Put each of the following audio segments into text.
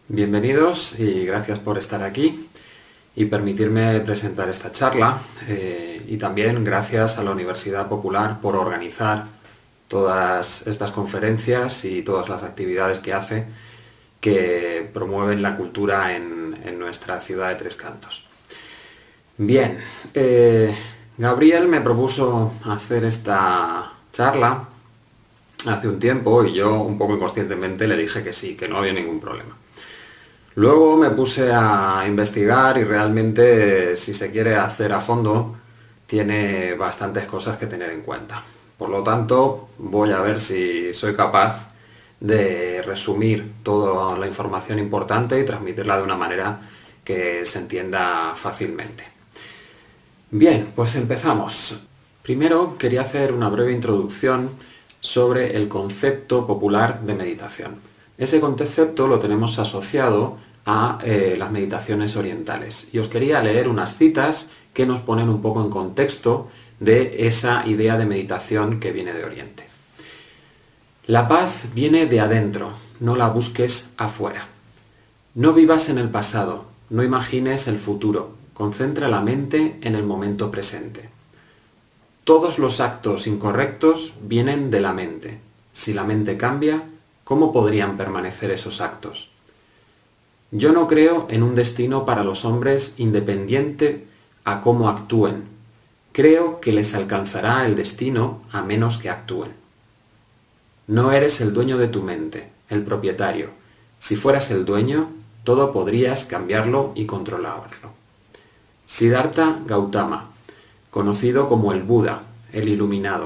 Bienvenidos y gracias por estar aquí y permitirme presentar esta charla y también gracias a la Universidad Popular por organizar todas estas conferencias y todas las actividades que hace que promueven la cultura en nuestra ciudad de Tres Cantos. Bien, Gabriel me propuso hacer esta charla hace un tiempo y yo un poco inconscientemente le dije que sí, que no había ningún problema. Luego me puse a investigar y realmente, si se quiere hacer a fondo, tiene bastantes cosas que tener en cuenta. Por lo tanto, voy a ver si soy capaz de resumir toda la información importante y transmitirla de una manera que se entienda fácilmente. Bien, pues empezamos. Primero quería hacer una breve introducción sobre el concepto popular de meditación. Ese concepto lo tenemos asociado a las meditaciones orientales. Y os quería leer unas citas que nos ponen un poco en contexto de esa idea de meditación que viene de Oriente. La paz viene de adentro, no la busques afuera. No vivas en el pasado, no imagines el futuro, concentra la mente en el momento presente. Todos los actos incorrectos vienen de la mente. Si la mente cambia, ¿cómo podrían permanecer esos actos? Yo no creo en un destino para los hombres independiente a cómo actúen. Creo que les alcanzará el destino a menos que actúen. No eres el dueño de tu mente, el propietario. Si fueras el dueño, todo podrías cambiarlo y controlarlo. Siddhartha Gautama, conocido como el Buda, el iluminado.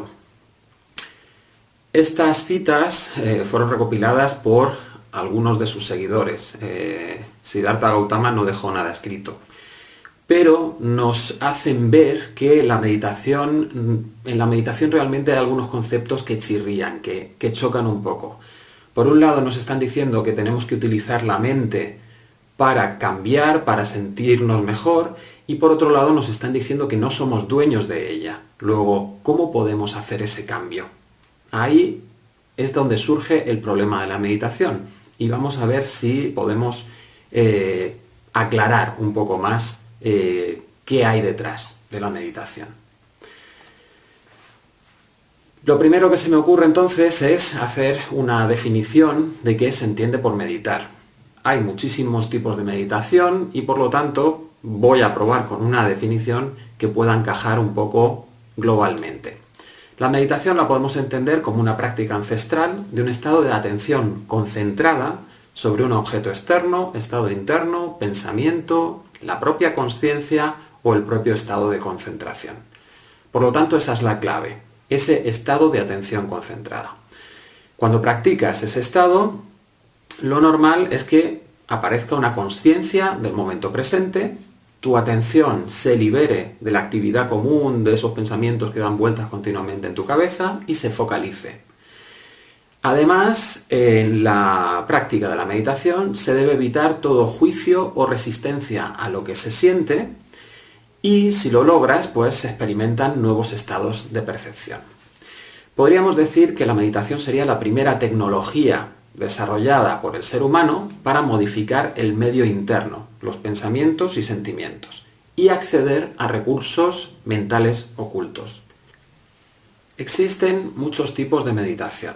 Estas citas fueron recopiladas por algunos de sus seguidores. Siddhartha Gautama no dejó nada escrito. Pero nos hacen ver que en la meditación realmente hay algunos conceptos que chirrían, que chocan un poco. Por un lado nos están diciendo que tenemos que utilizar la mente para cambiar, para sentirnos mejor, y por otro lado nos están diciendo que no somos dueños de ella. Luego, ¿cómo podemos hacer ese cambio? Ahí es donde surge el problema de la meditación y vamos a ver si podemos aclarar un poco más qué hay detrás de la meditación. Lo primero que se me ocurre entonces es hacer una definición de qué se entiende por meditar. Hay muchísimos tipos de meditación y por lo tanto voy a probar con una definición que pueda encajar un poco globalmente. La meditación la podemos entender como una práctica ancestral de un estado de atención concentrada sobre un objeto externo, estado interno, pensamiento, la propia consciencia o el propio estado de concentración. Por lo tanto, esa es la clave, ese estado de atención concentrada. Cuando practicas ese estado, lo normal es que aparezca una consciencia del momento presente, tu atención se libere de la actividad común, de esos pensamientos que dan vueltas continuamente en tu cabeza y se focalice. Además, en la práctica de la meditación se debe evitar todo juicio o resistencia a lo que se siente y si lo logras, pues se experimentan nuevos estados de percepción. Podríamos decir que la meditación sería la primera tecnología desarrollada por el ser humano para modificar el medio interno, los pensamientos y sentimientos, y acceder a recursos mentales ocultos. Existen muchos tipos de meditación,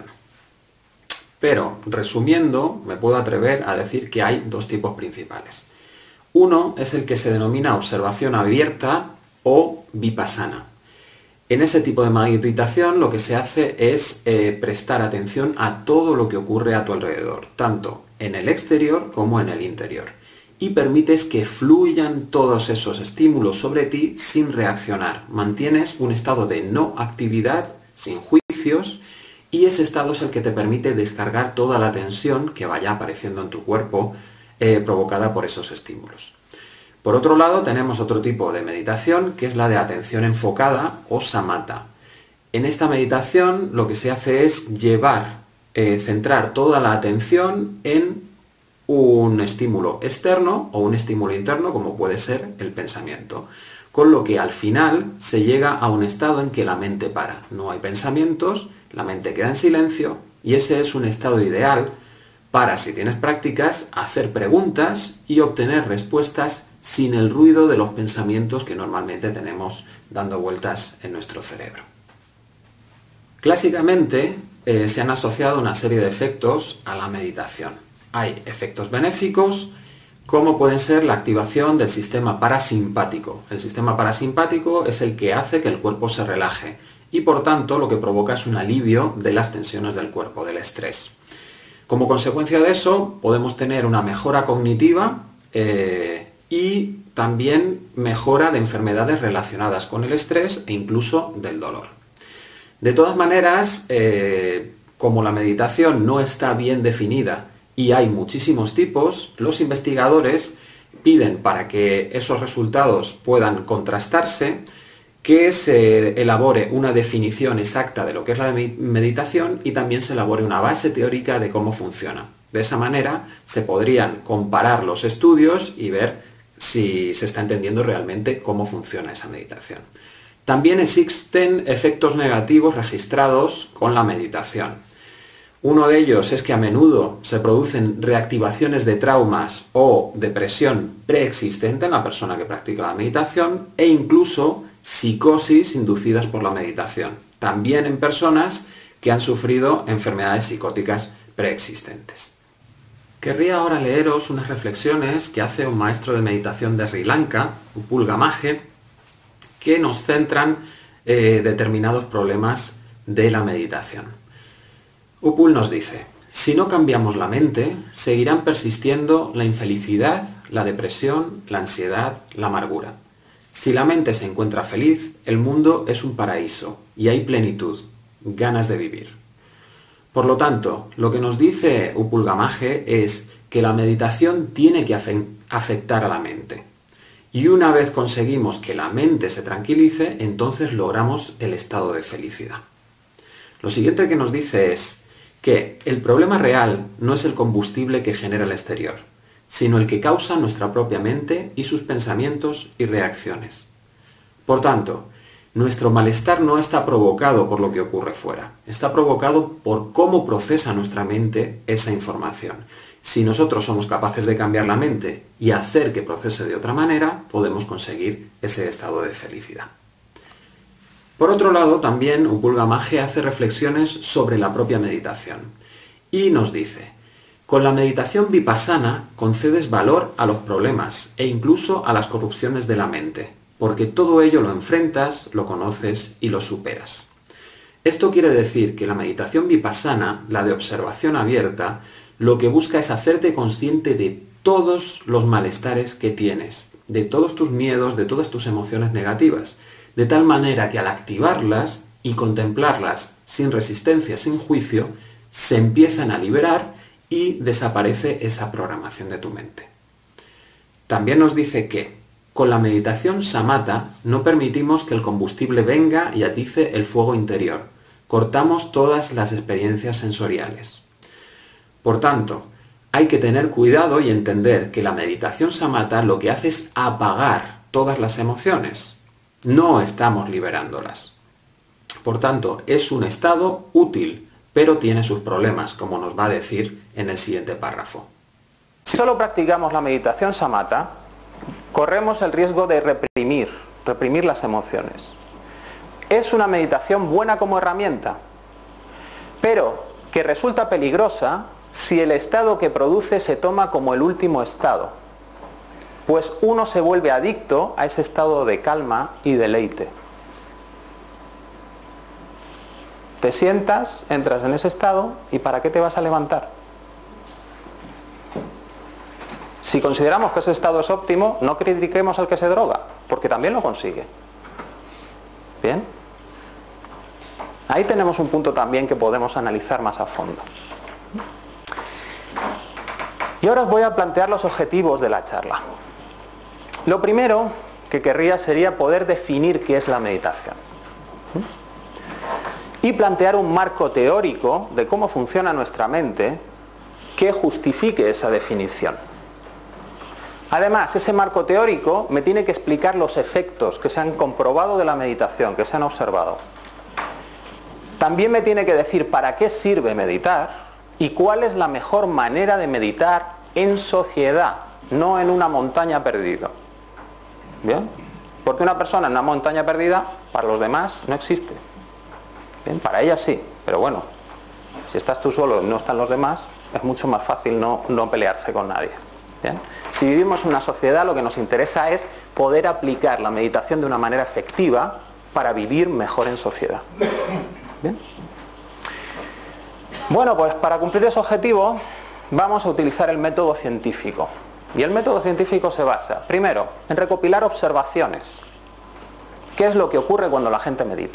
pero resumiendo, me puedo atrever a decir que hay dos tipos principales. Uno es el que se denomina observación abierta o vipassana. En ese tipo de meditación lo que se hace es prestar atención a todo lo que ocurre a tu alrededor, tanto en el exterior como en el interior. Y permites que fluyan todos esos estímulos sobre ti sin reaccionar. Mantienes un estado de no actividad, sin juicios, y ese estado es el que te permite descargar toda la tensión que vaya apareciendo en tu cuerpo provocada por esos estímulos. Por otro lado, tenemos otro tipo de meditación, que es la de atención enfocada o samatha. En esta meditación lo que se hace es centrar toda la atención en un estímulo externo o un estímulo interno, como puede ser el pensamiento. Con lo que al final se llega a un estado en que la mente para. No hay pensamientos, la mente queda en silencio y ese es un estado ideal para, si tienes prácticas, hacer preguntas y obtener respuestas sin el ruido de los pensamientos que normalmente tenemos dando vueltas en nuestro cerebro. Clásicamente se han asociado una serie de efectos a la meditación. Hay efectos benéficos, como pueden ser la activación del sistema parasimpático. El sistema parasimpático es el que hace que el cuerpo se relaje y por tanto lo que provoca es un alivio de las tensiones del cuerpo, del estrés. Como consecuencia de eso podemos tener una mejora cognitiva y también mejora de enfermedades relacionadas con el estrés e incluso del dolor. De todas maneras, como la meditación no está bien definida y hay muchísimos tipos, los investigadores piden, para que esos resultados puedan contrastarse, que se elabore una definición exacta de lo que es la meditación y también se elabore una base teórica de cómo funciona. De esa manera se podrían comparar los estudios y ver si se está entendiendo realmente cómo funciona esa meditación. También existen efectos negativos registrados con la meditación. Uno de ellos es que a menudo se producen reactivaciones de traumas o depresión preexistente en la persona que practica la meditación e incluso psicosis inducidas por la meditación, también en personas que han sufrido enfermedades psicóticas preexistentes. Querría ahora leeros unas reflexiones que hace un maestro de meditación de Sri Lanka, Upul Gamage, que nos centran determinados problemas de la meditación. Upul nos dice: si no cambiamos la mente, seguirán persistiendo la infelicidad, la depresión, la ansiedad, la amargura. Si la mente se encuentra feliz, el mundo es un paraíso y hay plenitud, ganas de vivir. Por lo tanto, lo que nos dice Upul Gamage es que la meditación tiene que afectar a la mente. Y una vez conseguimos que la mente se tranquilice, entonces logramos el estado de felicidad. Lo siguiente que nos dice es que el problema real no es el combustible que genera el exterior, sino el que causa nuestra propia mente y sus pensamientos y reacciones. Por tanto, nuestro malestar no está provocado por lo que ocurre fuera, está provocado por cómo procesa nuestra mente esa información. Si nosotros somos capaces de cambiar la mente y hacer que procese de otra manera, podemos conseguir ese estado de felicidad. Por otro lado, también Upul Gamage hace reflexiones sobre la propia meditación y nos dice: con la meditación vipassana concedes valor a los problemas e incluso a las corrupciones de la mente, porque todo ello lo enfrentas, lo conoces y lo superas. Esto quiere decir que la meditación vipassana, la de observación abierta, lo que busca es hacerte consciente de todos los malestares que tienes, de todos tus miedos, de todas tus emociones negativas, de tal manera que al activarlas y contemplarlas sin resistencia, sin juicio, se empiezan a liberar y desaparece esa programación de tu mente. También nos dice que con la meditación samatha no permitimos que el combustible venga y atice el fuego interior. Cortamos todas las experiencias sensoriales. Por tanto, hay que tener cuidado y entender que la meditación samatha lo que hace es apagar todas las emociones. No estamos liberándolas. Por tanto, es un estado útil, pero tiene sus problemas, como nos va a decir en el siguiente párrafo. Si solo practicamos la meditación samatha, corremos el riesgo de reprimir las emociones. Es una meditación buena como herramienta, pero que resulta peligrosa si el estado que produce se toma como el último estado, pues uno se vuelve adicto a ese estado de calma y deleite. Te sientas, entras en ese estado y ¿para qué te vas a levantar? Si consideramos que ese estado es óptimo, no critiquemos al que se droga, porque también lo consigue. ¿Bien? Ahí tenemos un punto también que podemos analizar más a fondo. Y ahora os voy a plantear los objetivos de la charla. Lo primero que querría sería poder definir qué es la meditación. Y plantear un marco teórico de cómo funciona nuestra mente que justifique esa definición. Además, ese marco teórico me tiene que explicar los efectos que se han comprobado de la meditación, que se han observado. También me tiene que decir para qué sirve meditar ¿Y cuál es la mejor manera de meditar en sociedad, no en una montaña perdida? ¿Bien? Porque una persona en una montaña perdida, para los demás no existe. Bien, para ella sí, pero bueno, si estás tú solo y no están los demás, es mucho más fácil no pelearse con nadie. ¿Bien? Si vivimos en una sociedad, lo que nos interesa es poder aplicar la meditación de una manera efectiva para vivir mejor en sociedad. ¿Bien? Bueno, pues para cumplir ese objetivo vamos a utilizar el método científico. Y el método científico se basa, primero, en recopilar observaciones. ¿Qué es lo que ocurre cuando la gente medita?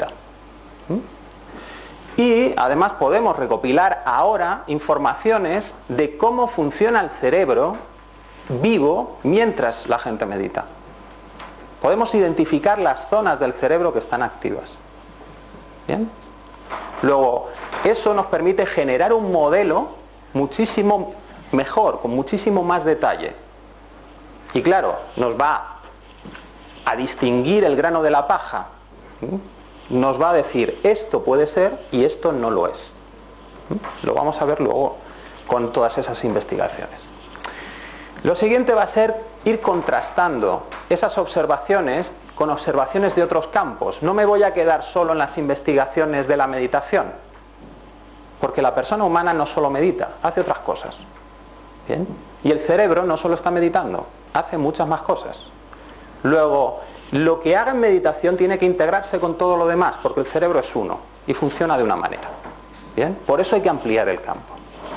Y además podemos recopilar ahora informaciones de cómo funciona el cerebro vivo mientras la gente medita. Podemos identificar las zonas del cerebro que están activas. ¿Bien? Luego, eso nos permite generar un modelo muchísimo mejor, con muchísimo más detalle. Y claro, nos va a distinguir el grano de la paja. Nos va a decir, esto puede ser y esto no lo es. Lo vamos a ver luego con todas esas investigaciones. Lo siguiente va a ser ir contrastando esas observaciones con observaciones de otros campos. No me voy a quedar solo en las investigaciones de la meditación, porque la persona humana no solo medita, hace otras cosas. ¿Bien? Y el cerebro no solo está meditando, hace muchas más cosas. Luego, lo que haga en meditación tiene que integrarse con todo lo demás, porque el cerebro es uno y funciona de una manera. ¿Bien? Por eso hay que ampliar el campo.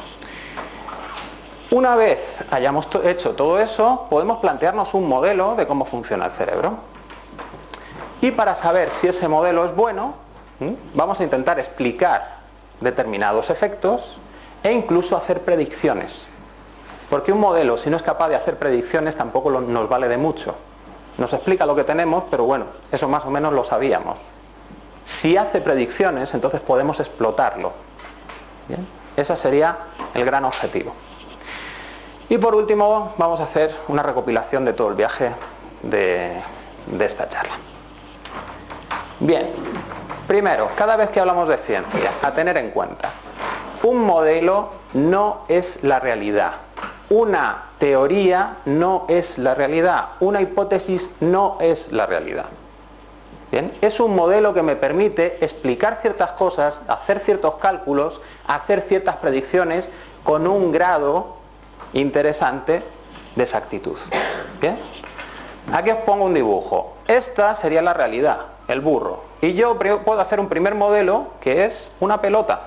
Una vez hayamos hecho todo eso, podemos plantearnos un modelo de cómo funciona el cerebro. Y para saber si ese modelo es bueno, vamos a intentar explicar determinados efectos e incluso hacer predicciones. Porque un modelo, si no es capaz de hacer predicciones, tampoco nos vale de mucho. Nos explica lo que tenemos, pero bueno, eso más o menos lo sabíamos. Si hace predicciones, entonces podemos explotarlo. ¿Bien? Ese sería el gran objetivo. Y por último, vamos a hacer una recopilación de todo el viaje de esta charla. Bien, primero, cada vez que hablamos de ciencia, a tener en cuenta, un modelo no es la realidad. Una teoría no es la realidad. Una hipótesis no es la realidad. ¿Bien? Es un modelo que me permite explicar ciertas cosas, hacer ciertos cálculos, hacer ciertas predicciones con un grado interesante de exactitud. ¿Bien? Aquí os pongo un dibujo. Esta sería la realidad, el burro. Y yo puedo hacer un primer modelo que es una pelota.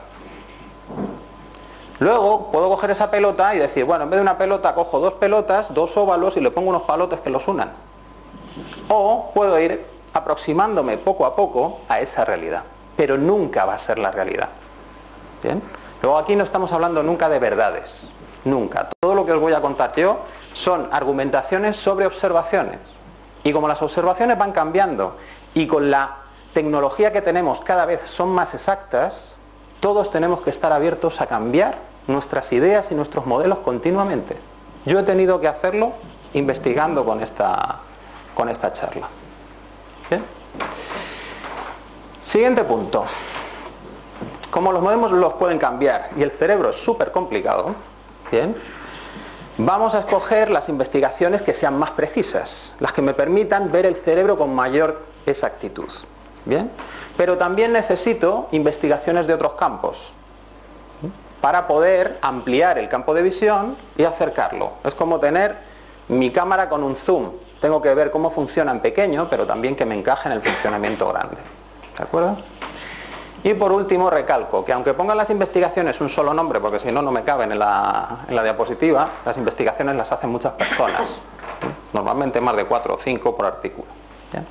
Luego puedo coger esa pelota y decir, bueno, en vez de una pelota cojo dos pelotas, dos óvalos y le pongo unos palotes que los unan. O puedo ir aproximándome poco a poco a esa realidad, pero nunca va a ser la realidad. ¿Bien? Luego aquí no estamos hablando nunca de verdades, nunca. Todo lo que os voy a contar yo son argumentaciones sobre observaciones. Y como las observaciones van cambiando y con la tecnología que tenemos cada vez son más exactas, todos tenemos que estar abiertos a cambiar nuestras ideas y nuestros modelos continuamente. Yo he tenido que hacerlo investigando con esta charla. ¿Bien? Siguiente punto. Como los modelos los pueden cambiar y el cerebro es súper complicado, ¿bien? Vamos a escoger las investigaciones que sean más precisas, las que me permitan ver el cerebro con mayor exactitud. ¿Bien? Pero también necesito investigaciones de otros campos para poder ampliar el campo de visión y acercarlo. Es como tener mi cámara con un zoom. Tengo que ver cómo funciona en pequeño, pero también que me encaje en el funcionamiento grande. ¿De acuerdo? Y por último recalco que aunque pongan las investigaciones un solo nombre, porque si no, no me caben en la diapositiva, las investigaciones las hacen muchas personas. Normalmente más de 4 o 5 por artículo. ¿Bien?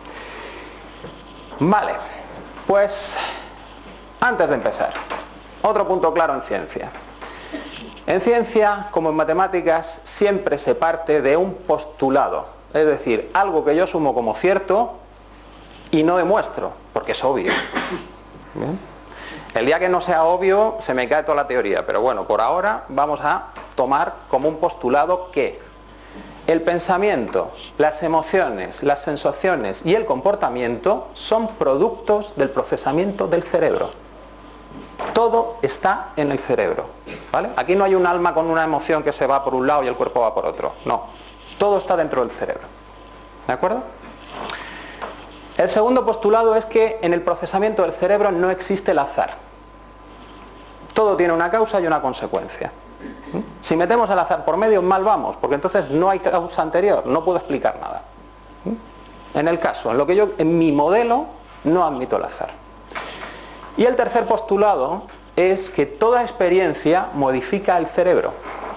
Vale, pues antes de empezar, otro punto claro en ciencia. En ciencia, como en matemáticas, siempre se parte de un postulado, es decir, algo que yo asumo como cierto y no demuestro, porque es obvio. ¿Bien? El día que no sea obvio, se me cae toda la teoría, pero bueno, por ahora vamos a tomar como un postulado que el pensamiento, las emociones, las sensaciones y el comportamiento son productos del procesamiento del cerebro. Todo está en el cerebro, ¿vale? Aquí no hay un alma con una emoción que se va por un lado y el cuerpo va por otro. No, todo está dentro del cerebro. ¿De acuerdo? El segundo postulado es que en el procesamiento del cerebro no existe el azar. Todo tiene una causa y una consecuencia. Si metemos el azar por medio, mal vamos, porque entonces no hay causa anterior, no puedo explicar nada. En el caso, en mi modelo, no admito el azar. Y el tercer postulado es que toda experiencia modifica el cerebro.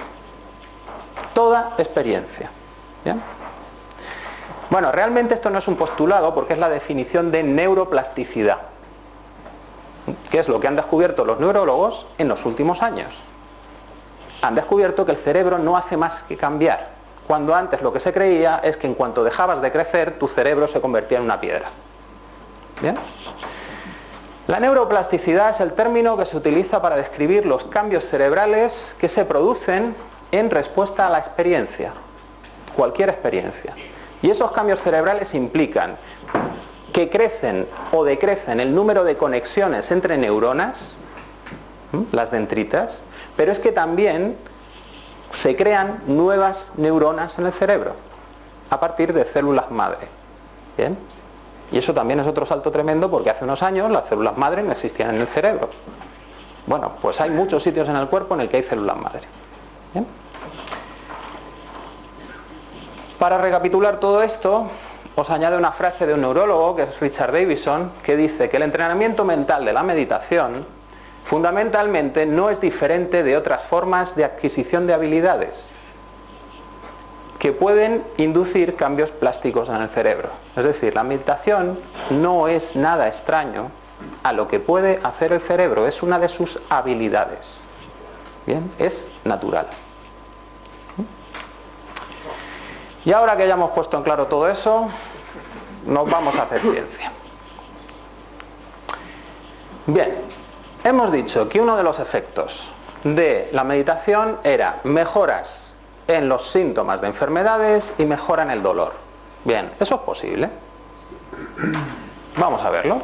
Toda experiencia. ¿Bien? Bueno, realmente esto no es un postulado porque es la definición de neuroplasticidad, que es lo que han descubierto los neurólogos en los últimos años. Han descubierto que el cerebro no hace más que cambiar, cuando antes lo que se creía es que en cuanto dejabas de crecer, tu cerebro se convertía en una piedra. ¿Bien? La neuroplasticidad es el término que se utiliza para describir los cambios cerebrales que se producen en respuesta a la experiencia, cualquier experiencia. Y esos cambios cerebrales implican que crecen o decrecen el número de conexiones entre neuronas, las dendritas, pero es que también se crean nuevas neuronas en el cerebro a partir de células madre. ¿Bien? Y eso también es otro salto tremendo porque hace unos años las células madre no existían en el cerebro. Bueno, pues hay muchos sitios en el cuerpo en el que hay células madre. ¿Bien? Para recapitular todo esto, os añado una frase de un neurólogo, que es Richard Davidson, que dice que el entrenamiento mental de la meditación fundamentalmente no es diferente de otras formas de adquisición de habilidades que pueden inducir cambios plásticos en el cerebro. Es decir, la meditación no es nada extraño a lo que puede hacer el cerebro, es una de sus habilidades. Bien, es natural. Y ahora que ya hemos puesto en claro todo eso, nos vamos a hacer ciencia. Bien, hemos dicho que uno de los efectos de la meditación era mejoras en los síntomas de enfermedades y mejora en el dolor. Bien, ¿eso es posible? Vamos a verlo.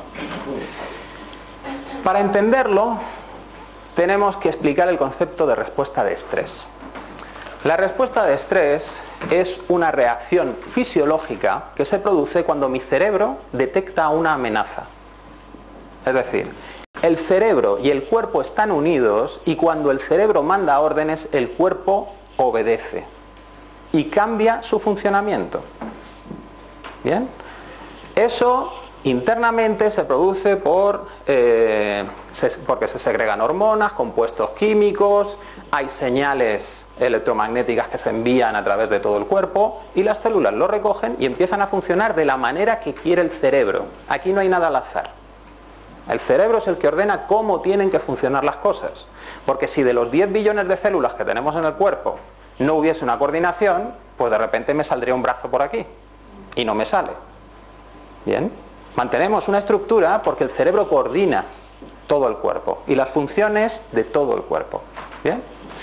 Para entenderlo, tenemos que explicar el concepto de respuesta de estrés. La respuesta de estrés es una reacción fisiológica que se produce cuando mi cerebro detecta una amenaza. Es decir, el cerebro y el cuerpo están unidos y cuando el cerebro manda órdenes, el cuerpo obedece y cambia su funcionamiento. ¿Bien? Eso internamente se produce porque se segregan hormonas, compuestos químicos, hay señales electromagnéticas que se envían a través de todo el cuerpo y las células lo recogen y empiezan a funcionar de la manera que quiere el cerebro. Aquí no hay nada al azar. El cerebro es el que ordena cómo tienen que funcionar las cosas. Porque si de los 10 billones de células que tenemos en el cuerpo no hubiese una coordinación, pues de repente me saldría un brazo por aquí y no me sale. ¿Bien? Mantenemos una estructura porque el cerebro coordina todo el cuerpo y las funciones de todo el cuerpo. ¿Bien?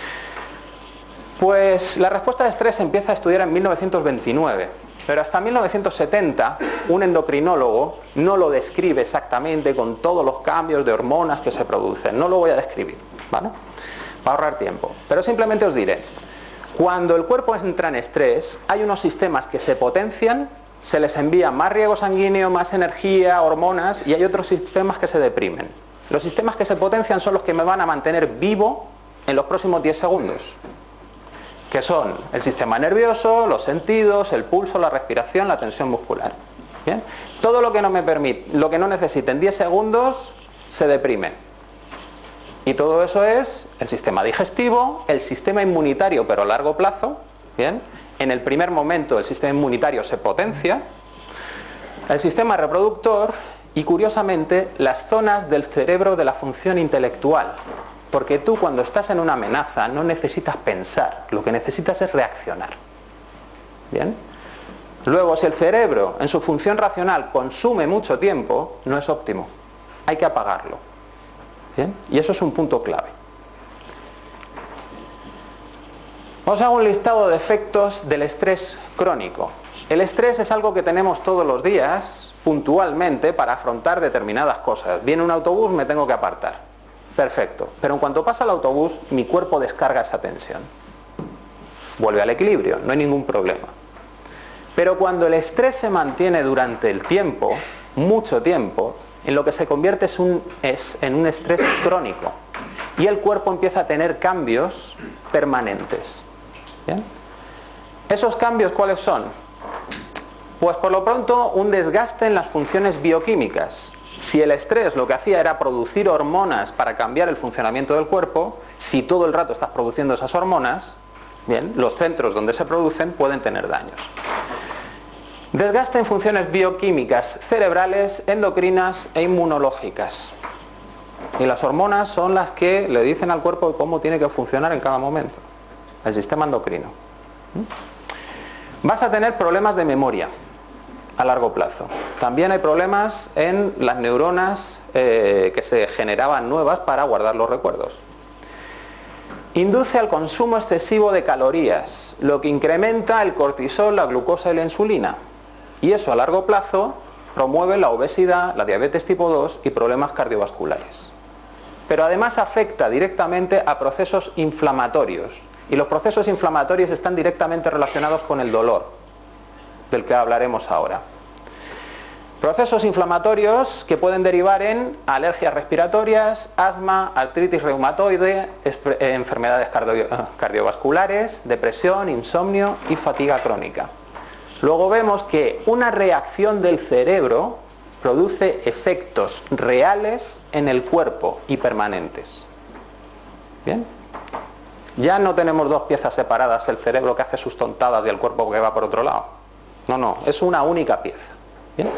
Pues la respuesta de estrés se empieza a estudiar en 1929, pero hasta 1970 un endocrinólogo no lo describe exactamente con todos los cambios de hormonas que se producen. No lo voy a describir, ¿vale? Para ahorrar tiempo. Pero simplemente os diré, cuando el cuerpo entra en estrés, hay unos sistemas que se potencian, se les envía más riego sanguíneo, más energía, hormonas, y hay otros sistemas que se deprimen. Los sistemas que se potencian son los que me van a mantener vivo en los próximos 10 segundos. Que son el sistema nervioso, los sentidos, el pulso, la respiración, la tensión muscular. ¿Bien? Todo lo que no me permite, lo que no necesite en 10 segundos, se deprime. Y todo eso es el sistema digestivo, el sistema inmunitario, pero a largo plazo. ¿Bien? En el primer momento el sistema inmunitario se potencia, el sistema reproductor y, curiosamente, las zonas del cerebro de la función intelectual. Porque tú, cuando estás en una amenaza, no necesitas pensar, lo que necesitas es reaccionar. ¿Bien? Luego, si el cerebro en su función racional consume mucho tiempo, no es óptimo, hay que apagarlo. ¿Bien? Y eso es un punto clave. Os hago un listado de efectos del estrés crónico. El estrés es algo que tenemos todos los días, puntualmente, para afrontar determinadas cosas. Viene un autobús, me tengo que apartar. Perfecto. Pero en cuanto pasa el autobús, mi cuerpo descarga esa tensión. Vuelve al equilibrio, no hay ningún problema. Pero cuando el estrés se mantiene durante el tiempo, mucho tiempo, en lo que se convierte es en un estrés crónico. Y el cuerpo empieza a tener cambios permanentes. ¿Bien? ¿Esos cambios cuáles son? Pues por lo pronto un desgaste en las funciones bioquímicas. Si el estrés lo que hacía era producir hormonas para cambiar el funcionamiento del cuerpo, si todo el rato estás produciendo esas hormonas, bien, los centros donde se producen pueden tener daños. Desgaste en funciones bioquímicas cerebrales, endocrinas e inmunológicas. Y las hormonas son las que le dicen al cuerpo cómo tiene que funcionar en cada momento. El sistema endocrino. Vas a tener problemas de memoria a largo plazo. También hay problemas en las neuronas que se generaban nuevas para guardar los recuerdos. Induce al consumo excesivo de calorías, lo que incrementa el cortisol, la glucosa y la insulina. Y eso a largo plazo promueve la obesidad, la diabetes tipo 2 y problemas cardiovasculares. Pero además afecta directamente a procesos inflamatorios. Y los procesos inflamatorios están directamente relacionados con el dolor, del que hablaremos ahora. Procesos inflamatorios que pueden derivar en alergias respiratorias, asma, artritis reumatoide, enfermedades cardiovasculares, depresión, insomnio y fatiga crónica. Luego vemos que una reacción del cerebro produce efectos reales en el cuerpo y permanentes. ¿Bien? Ya no tenemos dos piezas separadas, el cerebro que hace sus tontadas y el cuerpo que va por otro lado. No, es una única pieza. ¿Bien?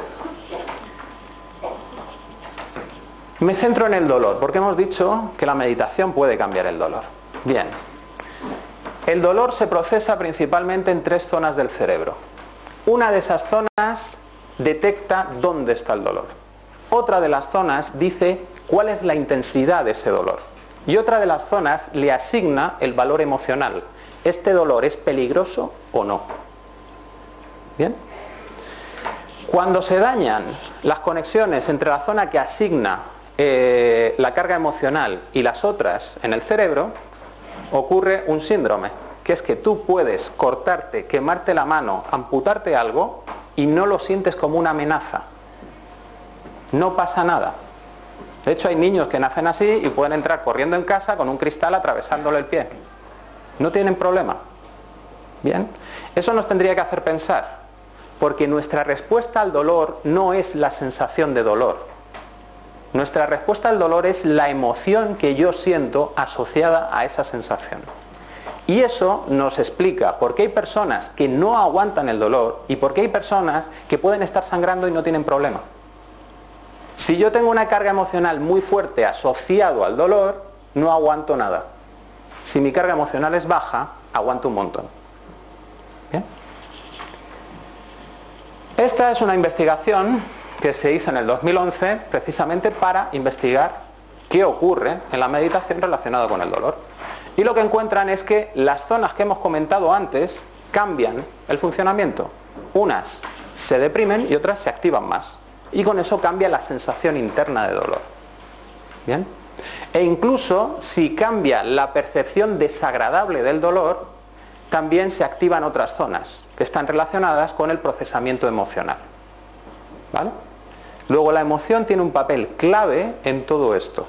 Me centro en el dolor, porque hemos dicho que la meditación puede cambiar el dolor. Bien. El dolor se procesa principalmente en 3 zonas del cerebro. Una de esas zonas detecta dónde está el dolor. Otra de las zonas dice cuál es la intensidad de ese dolor. Y otra de las zonas le asigna el valor emocional. ¿Este dolor es peligroso o no? ¿Bien? Cuando se dañan las conexiones entre la zona que asigna la carga emocional y las otras en el cerebro, ocurre un síndrome, que es que tú puedes cortarte, quemarte la mano, amputarte algo y no lo sientes como una amenaza. No pasa nada. De hecho hay niños que nacen así y pueden entrar corriendo en casa con un cristal atravesándole el pie. No tienen problema. ¿Bien? Eso nos tendría que hacer pensar, porque nuestra respuesta al dolor no es la sensación de dolor. Nuestra respuesta al dolor es la emoción que yo siento asociada a esa sensación. Y eso nos explica por qué hay personas que no aguantan el dolor y por qué hay personas que pueden estar sangrando y no tienen problema. Si yo tengo una carga emocional muy fuerte asociado al dolor, no aguanto nada. Si mi carga emocional es baja, aguanto un montón. ¿Bien? Esta es una investigación que se hizo en el 2011 precisamente para investigar qué ocurre en la meditación relacionada con el dolor. Y lo que encuentran es que las zonas que hemos comentado antes cambian el funcionamiento. Unas se deprimen y otras se activan más. Y con eso cambia la sensación interna de dolor. ¿Bien? E incluso si cambia la percepción desagradable del dolor, también se activan otras zonas que están relacionadas con el procesamiento emocional. ¿Vale? Luego la emoción tiene un papel clave en todo esto.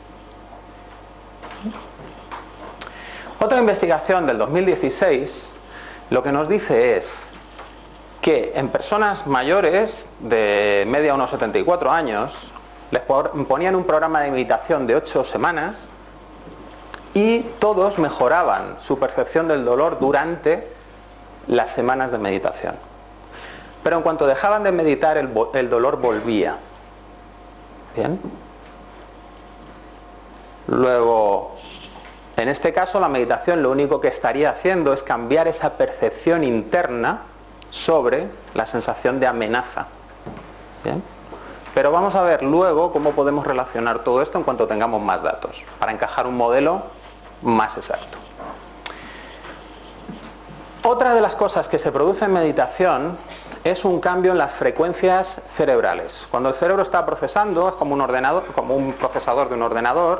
Otra investigación del 2016 lo que nos dice es que en personas mayores de media unos 74 años les ponían un programa de meditación de 8 semanas y todos mejoraban su percepción del dolor durante las semanas de meditación. Pero en cuanto dejaban de meditar, el dolor volvía. ¿Bien? Luego, en este caso, la meditación lo único que estaría haciendo es cambiar esa percepción interna sobre la sensación de amenaza. ¿Bien? Pero vamos a ver luego cómo podemos relacionar todo esto en cuanto tengamos más datos, para encajar un modelo más exacto. Otra de las cosas que se produce en meditación es un cambio en las frecuencias cerebrales. Cuando el cerebro está procesando, es como un ordenador, como un procesador de un ordenador,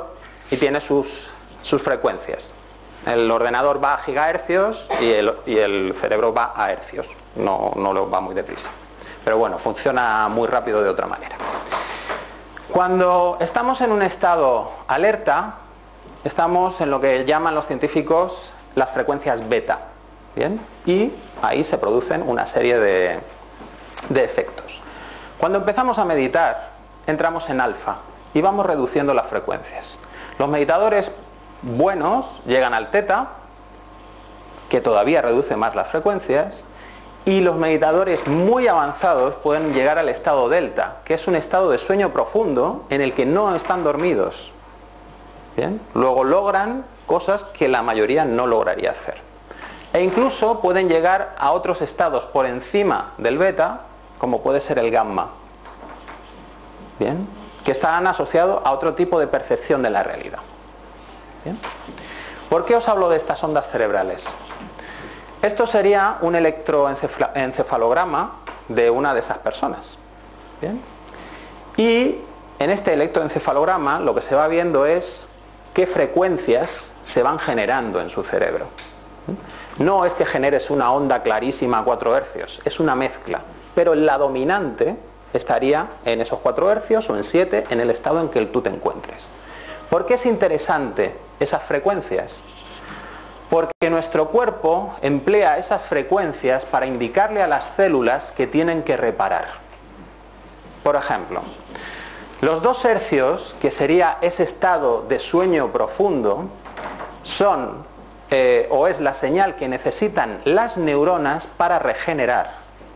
y tiene sus frecuencias. El ordenador va a gigahercios y el cerebro va a hercios, no lo va muy deprisa. Pero bueno, funciona muy rápido de otra manera. Cuando estamos en un estado alerta, estamos en lo que llaman los científicos las frecuencias beta. ¿Bien? Y ahí se producen una serie de efectos. Cuando empezamos a meditar, entramos en alfa y vamos reduciendo las frecuencias. Los meditadores buenos llegan al teta, que todavía reduce más las frecuencias, y los meditadores muy avanzados pueden llegar al estado delta, que es un estado de sueño profundo en el que no están dormidos. ¿Bien? Luego logran cosas que la mayoría no lograría hacer. E incluso pueden llegar a otros estados por encima del beta, como puede ser el gamma. ¿Bien? Que están asociados a otro tipo de percepción de la realidad. ¿Bien? ¿Por qué os hablo de estas ondas cerebrales? Esto sería un electroencefalograma de una de esas personas. ¿Bien? Y en este electroencefalograma lo que se va viendo es qué frecuencias se van generando en su cerebro. No es que generes una onda clarísima a 4 hercios, es una mezcla. Pero la dominante estaría en esos 4 hercios o en 7 en el estado en que tú te encuentres. ¿Por qué es interesante esas frecuencias? Porque nuestro cuerpo emplea esas frecuencias para indicarle a las células que tienen que reparar. Por ejemplo, los 2 hercios, que sería ese estado de sueño profundo, son o es la señal que necesitan las neuronas para regenerar.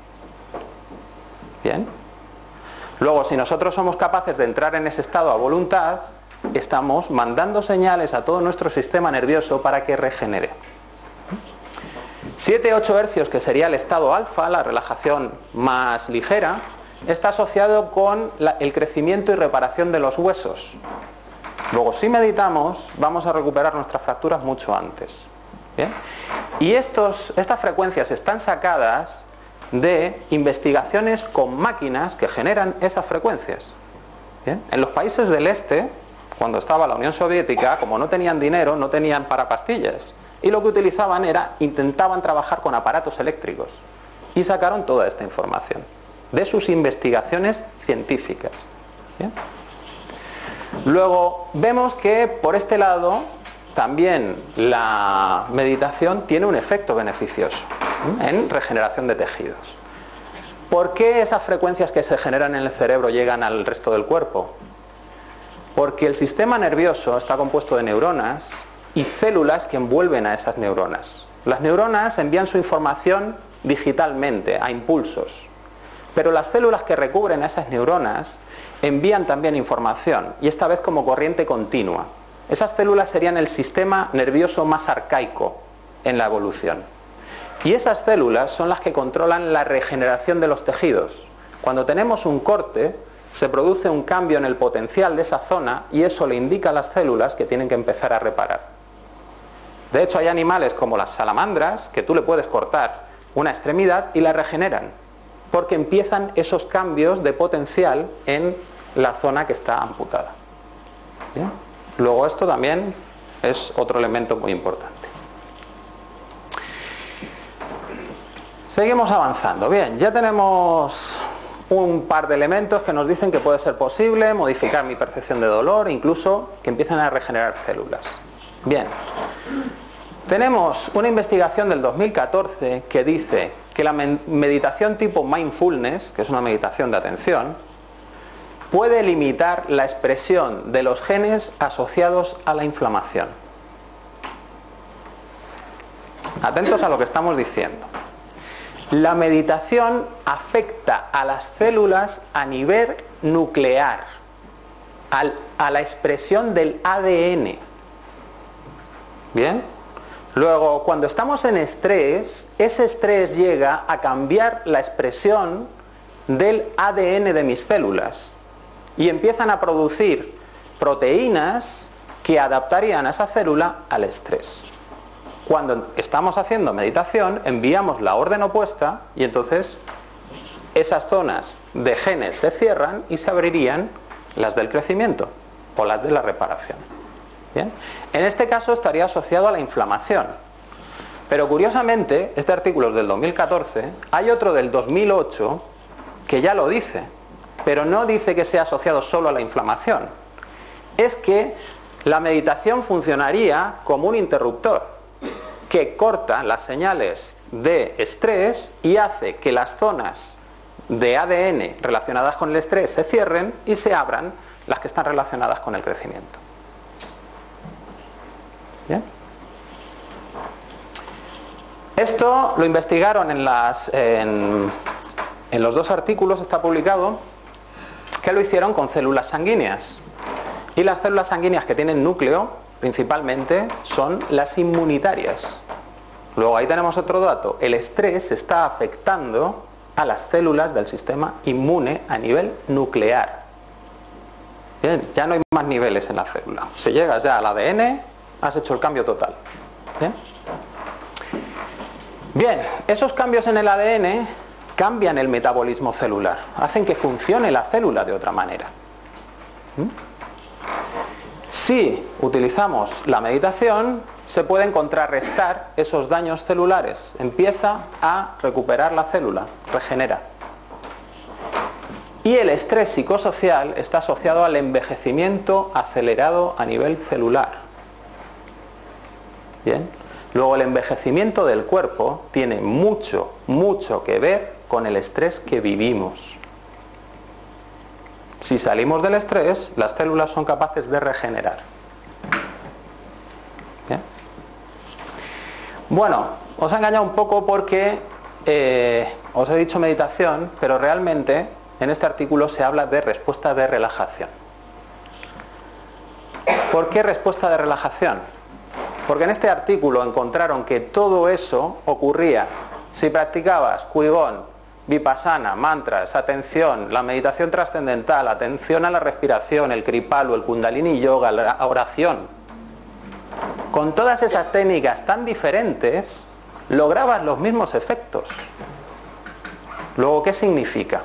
¿Bien? Luego, si nosotros somos capaces de entrar en ese estado a voluntad, estamos mandando señales a todo nuestro sistema nervioso para que regenere. 7-8 hercios, que sería el estado alfa, la relajación más ligera, está asociado con el crecimiento y reparación de los huesos. Luego, si meditamos, vamos a recuperar nuestras fracturas mucho antes. ¿Bien? Y estas frecuencias están sacadas de investigaciones con máquinas que generan esas frecuencias. ¿Bien? En los países del este, cuando estaba la Unión Soviética, como no tenían dinero, no tenían para pastillas. Y lo que utilizaban intentaban trabajar con aparatos eléctricos. Y sacaron toda esta información de sus investigaciones científicas. ¿Bien? Luego vemos que por este lado también la meditación tiene un efecto beneficioso en regeneración de tejidos. ¿Por qué esas frecuencias que se generan en el cerebro llegan al resto del cuerpo? Porque el sistema nervioso está compuesto de neuronas y células que envuelven a esas neuronas. Las neuronas envían su información digitalmente, a impulsos, pero las células que recubren a esas neuronas envían también información, y esta vez como corriente continua. Esas células serían el sistema nervioso más arcaico en la evolución. Y esas células son las que controlan la regeneración de los tejidos. Cuando tenemos un corte, se produce un cambio en el potencial de esa zona y eso le indica a las células que tienen que empezar a reparar. De hecho, hay animales como las salamandras que tú le puedes cortar una extremidad y la regeneran, porque empiezan esos cambios de potencial en la zona que está amputada. ¿Bien? Luego esto también es otro elemento muy importante. Seguimos avanzando. Bien, ya tenemos un par de elementos que nos dicen que puede ser posible modificar mi percepción de dolor, incluso que empiecen a regenerar células. Bien, tenemos una investigación del 2014 que dice que la meditación tipo mindfulness, que es una meditación de atención, puede limitar la expresión de los genes asociados a la inflamación. Atentos a lo que estamos diciendo. La meditación afecta a las células a nivel nuclear, a la expresión del ADN. ¿Bien? Luego, cuando estamos en estrés, ese estrés llega a cambiar la expresión del ADN de mis células y empiezan a producir proteínas que adaptarían a esa célula al estrés. Cuando estamos haciendo meditación, enviamos la orden opuesta y entonces esas zonas de genes se cierran y se abrirían las del crecimiento o las de la reparación. ¿Bien? En este caso estaría asociado a la inflamación. Pero curiosamente, este artículo es del 2014, hay otro del 2008 que ya lo dice, pero no dice que sea asociado solo a la inflamación. Es que la meditación funcionaría como un interruptor que corta las señales de estrés y hace que las zonas de ADN relacionadas con el estrés se cierren y se abran las que están relacionadas con el crecimiento. ¿Bien? Esto lo investigaron en los dos artículos, está publicado, que lo hicieron con células sanguíneas. Y las células sanguíneas que tienen núcleo, principalmente, son las inmunitarias. Luego ahí tenemos otro dato. El estrés está afectando a las células del sistema inmune a nivel nuclear. Bien, ya no hay más niveles en la célula. Si llegas ya al ADN, has hecho el cambio total. ¿Bien? Bien, esos cambios en el ADN cambian el metabolismo celular, hacen que funcione la célula de otra manera. Si utilizamos la meditación, se pueden contrarrestar esos daños celulares. Empieza a recuperar la célula, regenera. Y el estrés psicosocial está asociado al envejecimiento acelerado a nivel celular. Bien. Luego, el envejecimiento del cuerpo tiene mucho, mucho que ver con el estrés que vivimos. Si salimos del estrés, las células son capaces de regenerar. ¿Bien? Bueno, os he engañado un poco porque os he dicho meditación, pero realmente en este artículo se habla de respuesta de relajación. ¿Por qué respuesta de relajación? Porque en este artículo encontraron que todo eso ocurría si practicabas Qigong, Vipassana, mantras, atención, la meditación trascendental, atención a la respiración, el Kripalu, el Kundalini Yoga, la oración. Con todas esas técnicas tan diferentes, lograbas los mismos efectos. Luego, ¿qué significa?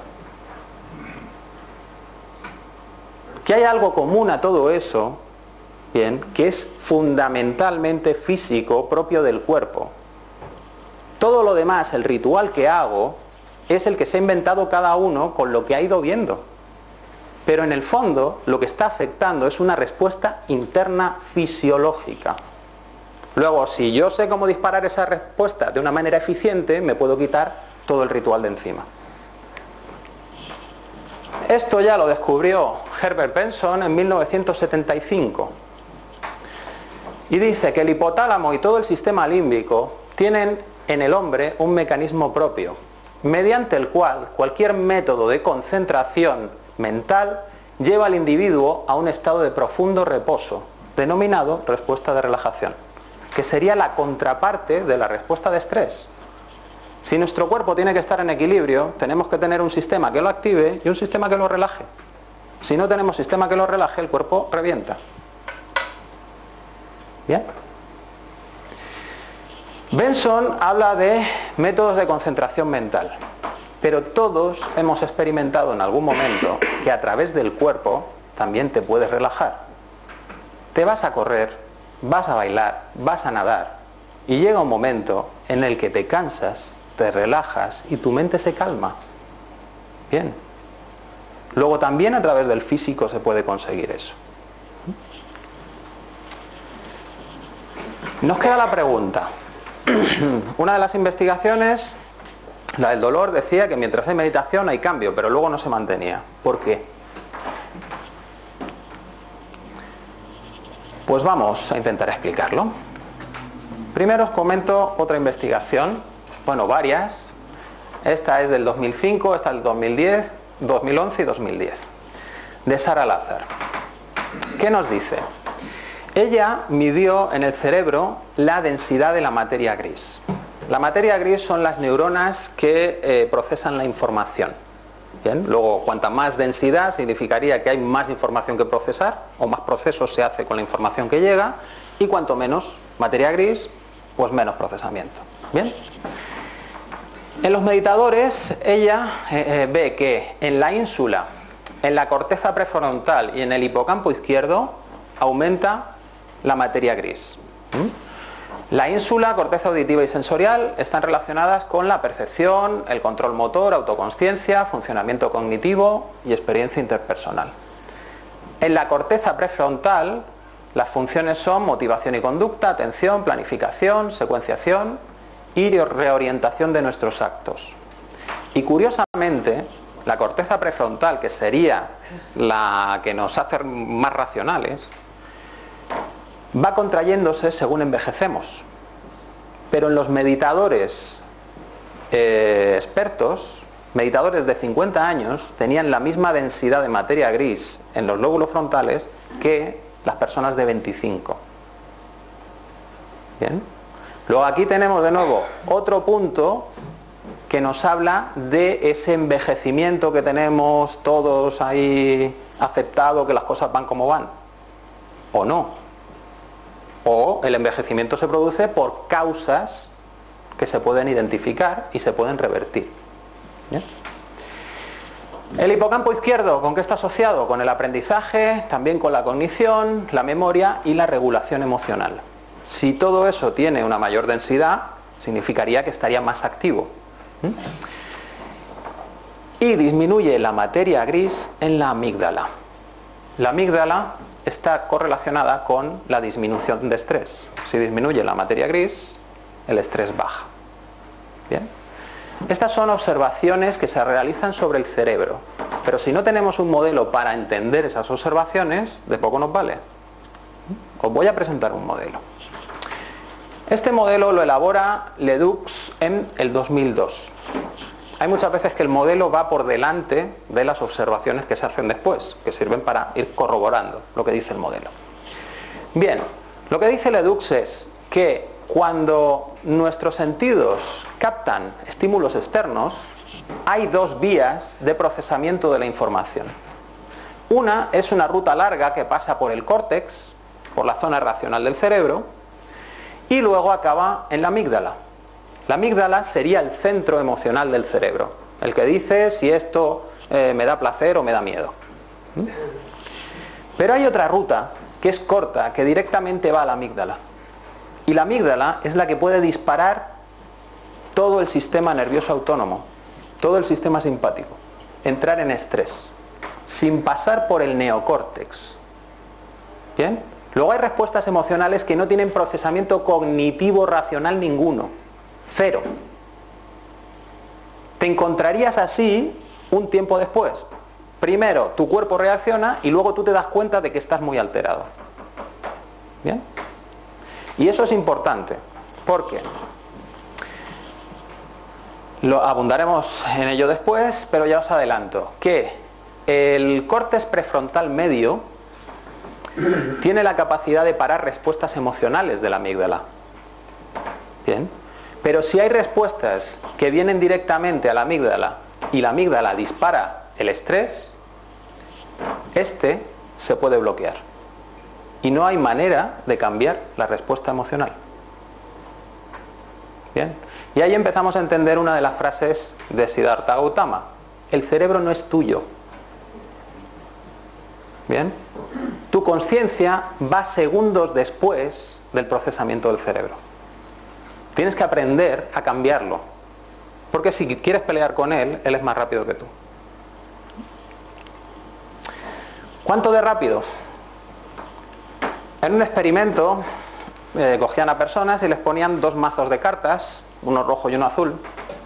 Que hay algo común a todo eso, bien, que es fundamentalmente físico, propio del cuerpo. Todo lo demás, el ritual que hago, es el que se ha inventado cada uno con lo que ha ido viendo. Pero en el fondo, lo que está afectando es una respuesta interna fisiológica. Luego, si yo sé cómo disparar esa respuesta de una manera eficiente, me puedo quitar todo el ritual de encima. Esto ya lo descubrió Herbert Benson en 1975. Y dice que el hipotálamo y todo el sistema límbico tienen en el hombre un mecanismo propio, mediante el cual cualquier método de concentración mental lleva al individuo a un estado de profundo reposo, denominado respuesta de relajación, que sería la contraparte de la respuesta de estrés. Si nuestro cuerpo tiene que estar en equilibrio, tenemos que tener un sistema que lo active y un sistema que lo relaje. Si no tenemos sistema que lo relaje, el cuerpo revienta. ¿Bien? Benson habla de métodos de concentración mental, pero todos hemos experimentado en algún momento que a través del cuerpo también te puedes relajar. Te vas a correr, vas a bailar, vas a nadar y llega un momento en el que te cansas, te relajas y tu mente se calma. Bien. Luego también a través del físico se puede conseguir eso. Nos queda la pregunta. Una de las investigaciones, la del dolor, decía que mientras hay meditación hay cambio, pero luego no se mantenía. ¿Por qué? Pues vamos a intentar explicarlo. Primero os comento otra investigación, bueno, varias. Esta es del 2005, esta del 2010, 2011 y 2010, de Sarah Lazar. ¿Qué nos dice? Ella midió en el cerebro la densidad de la materia gris. La materia gris son las neuronas que procesan la información. Bien, luego, cuanta más densidad significaría que hay más información que procesar, o más procesos se hace con la información que llega, y cuanto menos materia gris, pues menos procesamiento. Bien. En los meditadores, ella ve que en la ínsula, en la corteza prefrontal y en el hipocampo izquierdo aumenta la materia gris. La ínsula, corteza auditiva y sensorial están relacionadas con la percepción, el control motor, autoconsciencia, funcionamiento cognitivo y experiencia interpersonal. En la corteza prefrontal, las funciones son motivación y conducta, atención, planificación, secuenciación y reorientación de nuestros actos. Y curiosamente, la corteza prefrontal, que sería la que nos hace más racionales, va contrayéndose según envejecemos. Pero en los meditadores expertos, meditadores de 50 años, tenían la misma densidad de materia gris en los lóbulos frontales que las personas de 25. Bien. Luego aquí tenemos de nuevo otro punto que nos habla de ese envejecimiento que tenemos todos ahí aceptado, que las cosas van como van, o no. O el envejecimiento se produce por causas que se pueden identificar y se pueden revertir. ¿Bien? El hipocampo izquierdo, ¿con qué está asociado? Con el aprendizaje, también con la cognición, la memoria y la regulación emocional. Si todo eso tiene una mayor densidad, significaría que estaría más activo. Y disminuye la materia gris en la amígdala. La amígdala está correlacionada con la disminución de estrés. Si disminuye la materia gris, el estrés baja. Bien. Estas son observaciones que se realizan sobre el cerebro, pero si no tenemos un modelo para entender esas observaciones, de poco nos vale. Os voy a presentar un modelo. Este modelo lo elabora Ledoux en el 2002. Hay muchas veces que el modelo va por delante de las observaciones que se hacen después, que sirven para ir corroborando lo que dice el modelo. Bien, lo que dice Ledoux es que cuando nuestros sentidos captan estímulos externos, hay dos vías de procesamiento de la información. Una es una ruta larga que pasa por el córtex, por la zona racional del cerebro, y luego acaba en la amígdala. La amígdala sería el centro emocional del cerebro, el que dice si esto me da placer o me da miedo. Pero hay otra ruta que es corta, que directamente va a la amígdala. Y la amígdala es la que puede disparar todo el sistema nervioso autónomo, todo el sistema simpático, entrar en estrés, sin pasar por el neocórtex. ¿Bien? Luego hay respuestas emocionales que no tienen procesamiento cognitivo racional ninguno. Cero. Te encontrarías así un tiempo después. Primero tu cuerpo reacciona y luego tú te das cuenta de que estás muy alterado. ¿Bien? Y eso es importante, porque abundaremos en ello después, pero ya os adelanto que el córtex prefrontal medio tiene la capacidad de parar respuestas emocionales de la amígdala. Bien, pero si hay respuestas que vienen directamente a la amígdala y la amígdala dispara el estrés, este se puede bloquear. Y no hay manera de cambiar la respuesta emocional. Bien. Y ahí empezamos a entender una de las frases de Siddhartha Gautama. El cerebro no es tuyo. Bien. Tu conciencia va segundos después del procesamiento del cerebro. Tienes que aprender a cambiarlo. Porque si quieres pelear con él, él es más rápido que tú. ¿Cuánto de rápido? En un experimento cogían a personas y les ponían dos mazos de cartas, uno rojo y uno azul,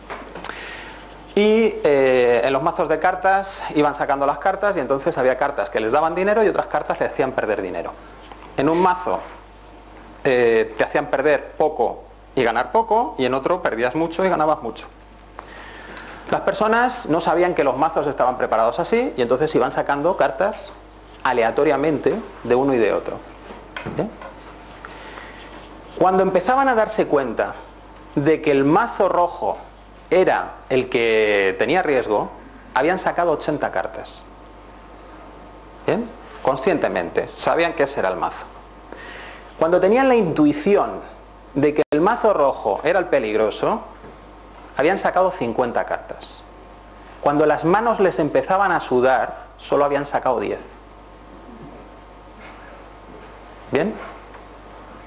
y en los mazos de cartas iban sacando las cartas y entonces había cartas que les daban dinero y otras cartas les hacían perder dinero. En un mazo te hacían perder poco y ganar poco, y en otro perdías mucho y ganabas mucho. Las personas no sabían que los mazos estaban preparados así y entonces iban sacando cartas aleatoriamente de uno y de otro. ¿Bien? Cuando empezaban a darse cuenta de que el mazo rojo era el que tenía riesgo, habían sacado 80 cartas. ¿Bien? Conscientemente, sabían que ese era el mazo. Cuando tenían la intuición de que el mazo rojo era el peligroso, habían sacado 50 cartas. Cuando las manos les empezaban a sudar, solo habían sacado 10. ¿Bien?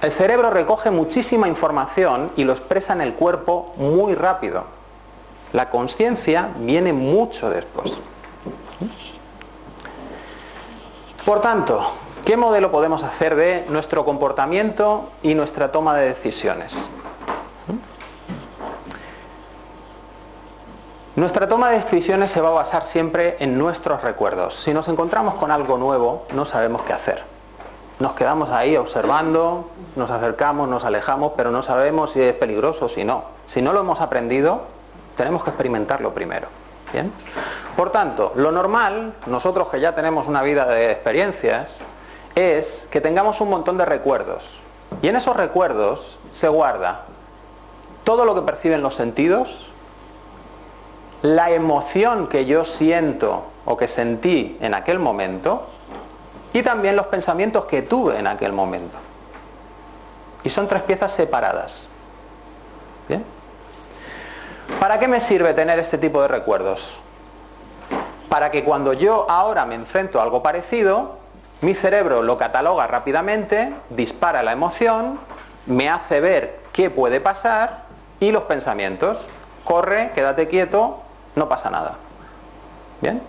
El cerebro recoge muchísima información y lo expresa en el cuerpo muy rápido. La consciencia viene mucho después. Por tanto, ¿qué modelo podemos hacer de nuestro comportamiento y nuestra toma de decisiones? Nuestra toma de decisiones se va a basar siempre en nuestros recuerdos. Si nos encontramos con algo nuevo, no sabemos qué hacer. Nos quedamos ahí observando, nos acercamos, nos alejamos, pero no sabemos si es peligroso o si no. Si no lo hemos aprendido, tenemos que experimentarlo primero. ¿Bien? Por tanto, lo normal, nosotros que ya tenemos una vida de experiencias, es que tengamos un montón de recuerdos. Y en esos recuerdos se guarda todo lo que perciben los sentidos, la emoción que yo siento o que sentí en aquel momento, y también los pensamientos que tuve en aquel momento. Y son 3 piezas separadas. ¿Bien? ¿Para qué me sirve tener este tipo de recuerdos? Para que cuando yo ahora me enfrento a algo parecido, mi cerebro lo cataloga rápidamente, dispara la emoción, me hace ver qué puede pasar y los pensamientos. Corre, quédate quieto, no pasa nada. ¿Bien?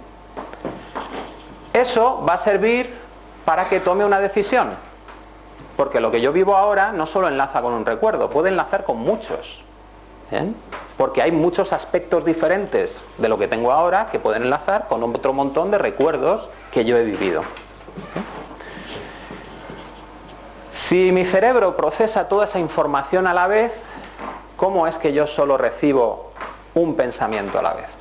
Eso va a servir para que tome una decisión, porque lo que yo vivo ahora no solo enlaza con un recuerdo, puede enlazar con muchos. ¿Bien? Porque hay muchos aspectos diferentes de lo que tengo ahora que pueden enlazar con otro montón de recuerdos que yo he vivido. ¿Bien? Si mi cerebro procesa toda esa información a la vez, ¿cómo es que yo solo recibo un pensamiento a la vez?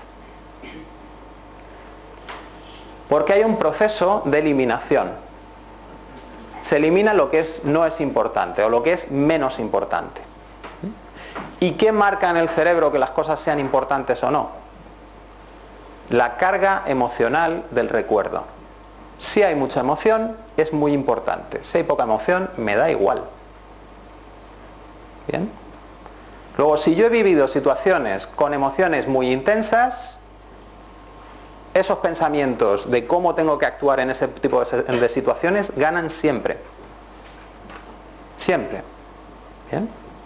Porque hay un proceso de eliminación. Se elimina lo que no es importante o lo que es menos importante. ¿Y qué marca en el cerebro que las cosas sean importantes o no? La carga emocional del recuerdo. Si hay mucha emoción, es muy importante. Si hay poca emoción, me da igual. ¿Bien? Luego, si yo he vivido situaciones con emociones muy intensas, esos pensamientos de cómo tengo que actuar en ese tipo de situaciones ganan siempre. Siempre. ¿Bien?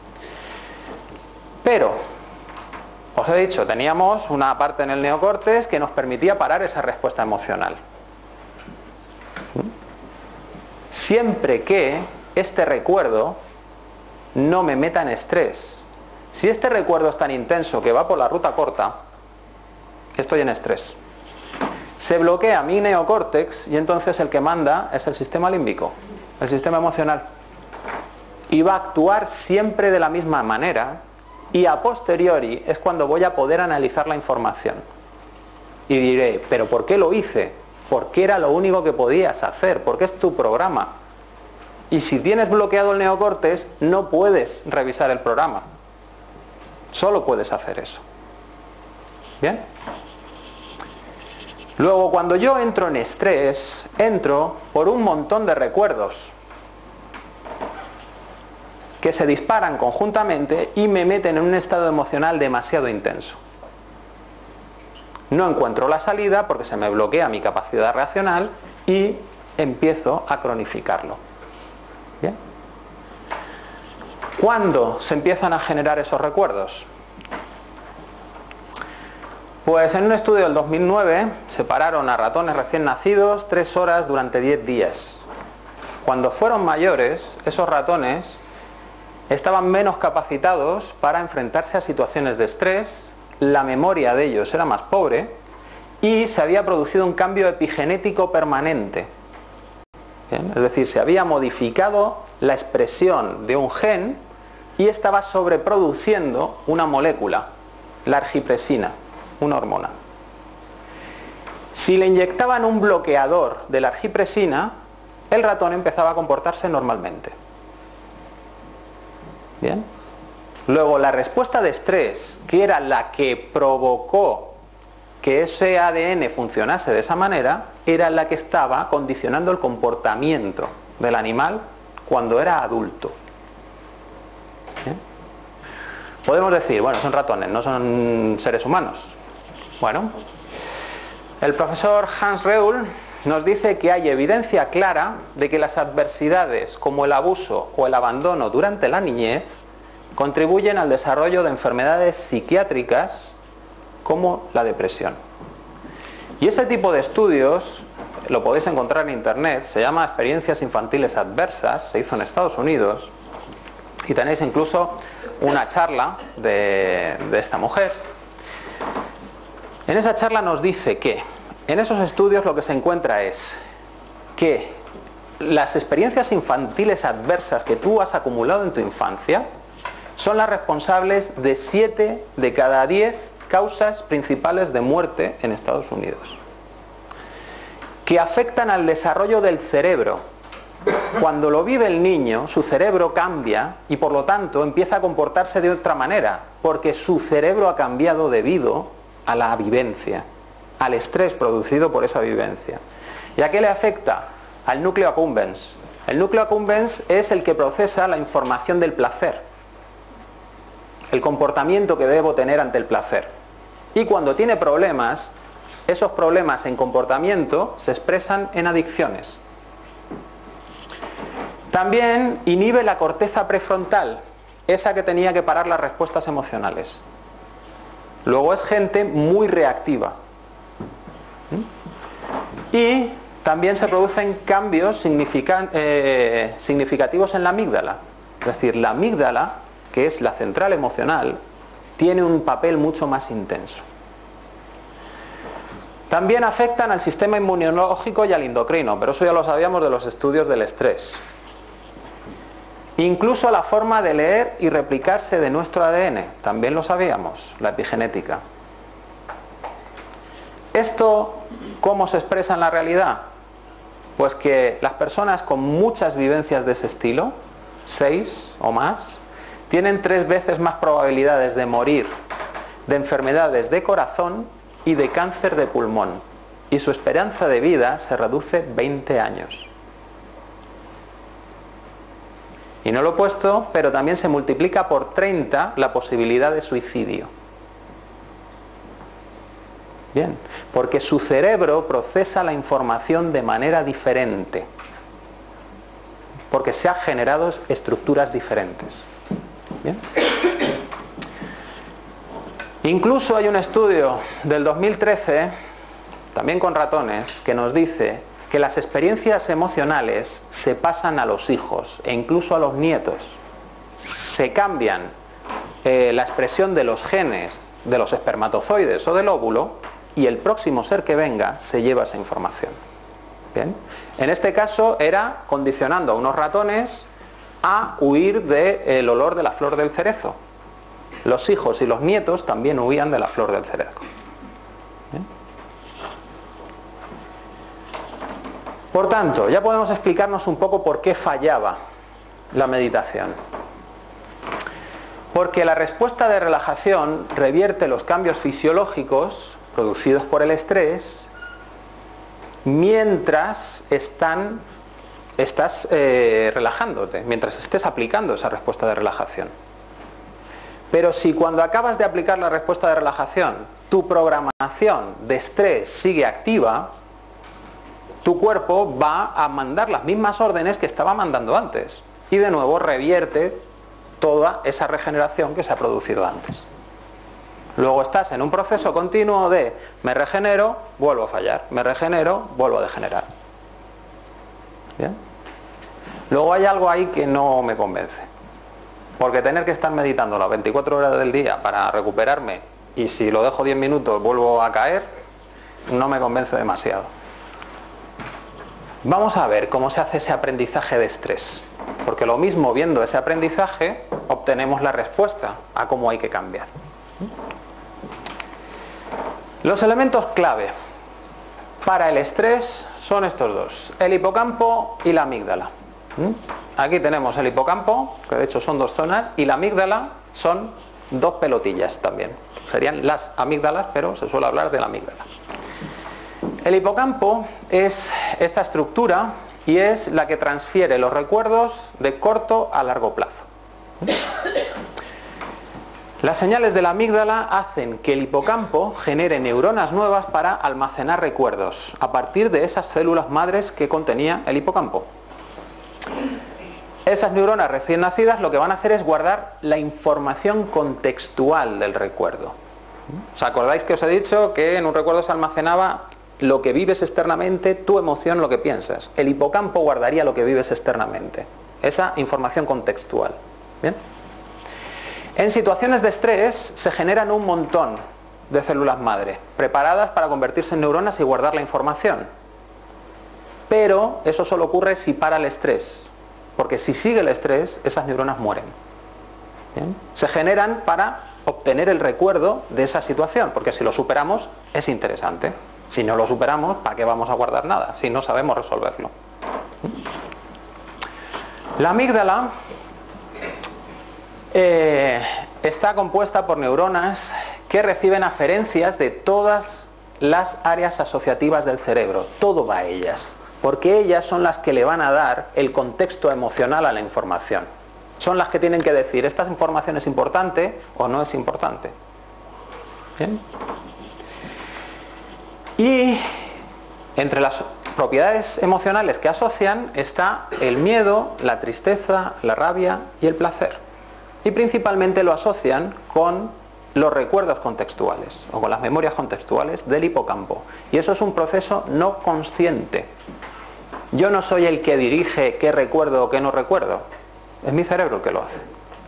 Pero, os he dicho, teníamos una parte en el neocórtex que nos permitía parar esa respuesta emocional. Siempre que este recuerdo no me meta en estrés. Si este recuerdo es tan intenso que va por la ruta corta, estoy en estrés. Se bloquea mi neocórtex y entonces el que manda es el sistema límbico, el sistema emocional. Y va a actuar siempre de la misma manera y a posteriori es cuando voy a poder analizar la información. Y diré, ¿pero por qué lo hice? ¿Por qué era lo único que podías hacer? ¿Por qué es tu programa? Y si tienes bloqueado el neocórtex, no puedes revisar el programa. Solo puedes hacer eso. ¿Bien? Luego, cuando yo entro en estrés, entro por un montón de recuerdos que se disparan conjuntamente y me meten en un estado emocional demasiado intenso. No encuentro la salida porque se me bloquea mi capacidad racional y empiezo a cronificarlo. ¿Bien? ¿Cuándo se empiezan a generar esos recuerdos? Pues en un estudio del 2009 separaron a ratones recién nacidos 3 horas durante 10 días. Cuando fueron mayores, esos ratones estaban menos capacitados para enfrentarse a situaciones de estrés, la memoria de ellos era más pobre y se había producido un cambio epigenético permanente. ¿Bien? Es decir, se había modificado la expresión de un gen y estaba sobreproduciendo una molécula, la argipresina, una hormona. Si le inyectaban un bloqueador de la argipresina, el ratón empezaba a comportarse normalmente. ¿Bien? Luego, la respuesta de estrés, que era la que provocó que ese ADN funcionase de esa manera, era la que estaba condicionando el comportamiento del animal cuando era adulto. ¿Bien? Podemos decir, bueno, son ratones, no son seres humanos. Bueno, el profesor Hans Reuel nos dice que hay evidencia clara de que las adversidades como el abuso o el abandono durante la niñez contribuyen al desarrollo de enfermedades psiquiátricas como la depresión. Y ese tipo de estudios lo podéis encontrar en internet, se llama Experiencias Infantiles Adversas, se hizo en Estados Unidos y tenéis incluso una charla de esta mujer. En esa charla nos dice que en esos estudios lo que se encuentra es que las experiencias infantiles adversas que tú has acumulado en tu infancia son las responsables de 7 de cada 10 causas principales de muerte en Estados Unidos, que afectan al desarrollo del cerebro. Cuando lo vive el niño, su cerebro cambia y por lo tanto empieza a comportarse de otra manera, porque su cerebro ha cambiado debido a la vivencia, al estrés producido por esa vivencia. ¿Y a qué le afecta? Al núcleo accumbens. El núcleo accumbens es el que procesa la información del placer, el comportamiento que debo tener ante el placer. Y cuando tiene problemas, esos problemas en comportamiento se expresan en adicciones. También inhibe la corteza prefrontal, esa que tenía que parar las respuestas emocionales. Luego es gente muy reactiva. Y también se producen cambios significativos en la amígdala. Es decir, la amígdala, que es la central emocional, tiene un papel mucho más intenso. También afectan al sistema inmunológico y al endocrino, pero eso ya lo sabíamos de los estudios del estrés. Incluso a la forma de leer y replicarse de nuestro ADN, también lo sabíamos, la epigenética. ¿Esto cómo se expresa en la realidad? Pues que las personas con muchas vivencias de ese estilo, 6 o más, tienen 3 veces más probabilidades de morir de enfermedades de corazón y de cáncer de pulmón. Y su esperanza de vida se reduce 20 años. Y no lo he puesto, pero también se multiplica por 30 la posibilidad de suicidio. Bien, porque su cerebro procesa la información de manera diferente. Porque se han generado estructuras diferentes. Bien. Incluso hay un estudio del 2013, también con ratones, que nos dice que las experiencias emocionales se pasan a los hijos e incluso a los nietos. Se cambian la expresión de los genes de los espermatozoides o del óvulo y el próximo ser que venga se lleva esa información. ¿Bien? En este caso era condicionando a unos ratones a huir del olor de la flor del cerezo. Los hijos y los nietos también huían de la flor del cerezo. ¿Bien? Por tanto, ya podemos explicarnos un poco por qué fallaba la meditación. Porque la respuesta de relajación revierte los cambios fisiológicos producidos por el estrés mientras estás relajándote, mientras estés aplicando esa respuesta de relajación. Pero si cuando acabas de aplicar la respuesta de relajación, tu programación de estrés sigue activa, tu cuerpo va a mandar las mismas órdenes que estaba mandando antes. Y de nuevo revierte toda esa regeneración que se ha producido antes. Luego estás en un proceso continuo de me regenero, vuelvo a fallar, me regenero, vuelvo a degenerar. ¿Bien? Luego hay algo ahí que no me convence. Porque tener que estar meditando las 24 horas del día para recuperarme y si lo dejo 10 minutos vuelvo a caer, no me convence demasiado. Vamos a ver cómo se hace ese aprendizaje de estrés. Porque lo mismo viendo ese aprendizaje obtenemos la respuesta a cómo hay que cambiar. Los elementos clave para el estrés son estos dos, el hipocampo y la amígdala. Aquí tenemos el hipocampo, que de hecho son 2 zonas, y la amígdala son 2 pelotillas también. Serían las amígdalas, pero se suele hablar de la amígdala. El hipocampo es esta estructura y es la que transfiere los recuerdos de corto a largo plazo. Las señales de la amígdala hacen que el hipocampo genere neuronas nuevas para almacenar recuerdos a partir de esas células madres que contenía el hipocampo. Esas neuronas recién nacidas lo que van a hacer es guardar la información contextual del recuerdo. ¿Os acordáis que os he dicho que en un recuerdo se almacenaba lo que vives externamente, tu emoción, lo que piensas? El hipocampo guardaría lo que vives externamente, esa información contextual. ¿Bien? En situaciones de estrés se generan un montón de células madre, preparadas para convertirse en neuronas y guardar la información. Pero eso solo ocurre si para el estrés, porque si sigue el estrés, esas neuronas mueren. ¿Bien? Se generan para obtener el recuerdo de esa situación, porque si lo superamos es interesante. Si no lo superamos, ¿para qué vamos a guardar nada? Si no sabemos resolverlo. La amígdala está compuesta por neuronas que reciben aferencias de todas las áreas asociativas del cerebro. Todo va a ellas, porque ellas son las que le van a dar el contexto emocional a la información. Son las que tienen que decir, ¿esta información es importante o no es importante? ¿Bien? Y entre las propiedades emocionales que asocian está el miedo, la tristeza, la rabia y el placer. Y principalmente lo asocian con los recuerdos contextuales o con las memorias contextuales del hipocampo. Y eso es un proceso no consciente. Yo no soy el que dirige qué recuerdo o qué no recuerdo. Es mi cerebro el que lo hace.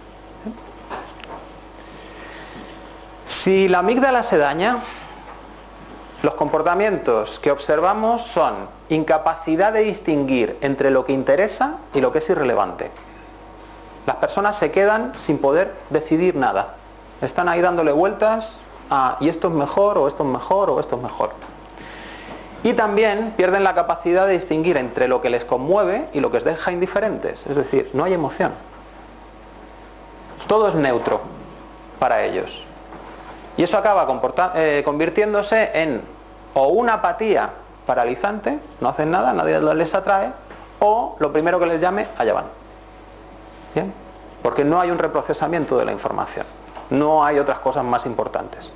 Si la amígdala se daña, los comportamientos que observamos son incapacidad de distinguir entre lo que interesa y lo que es irrelevante. Las personas se quedan sin poder decidir nada. Están ahí dándole vueltas a y esto es mejor, o esto es mejor, o esto es mejor. Y también pierden la capacidad de distinguir entre lo que les conmueve y lo que les deja indiferentes. Es decir, no hay emoción. Todo es neutro para ellos. Y eso acaba convirtiéndose en o una apatía paralizante, no hacen nada, nadie les atrae, o lo primero que les llame, allá van. ¿Bien? Porque no hay un reprocesamiento de la información. No hay otras cosas más importantes.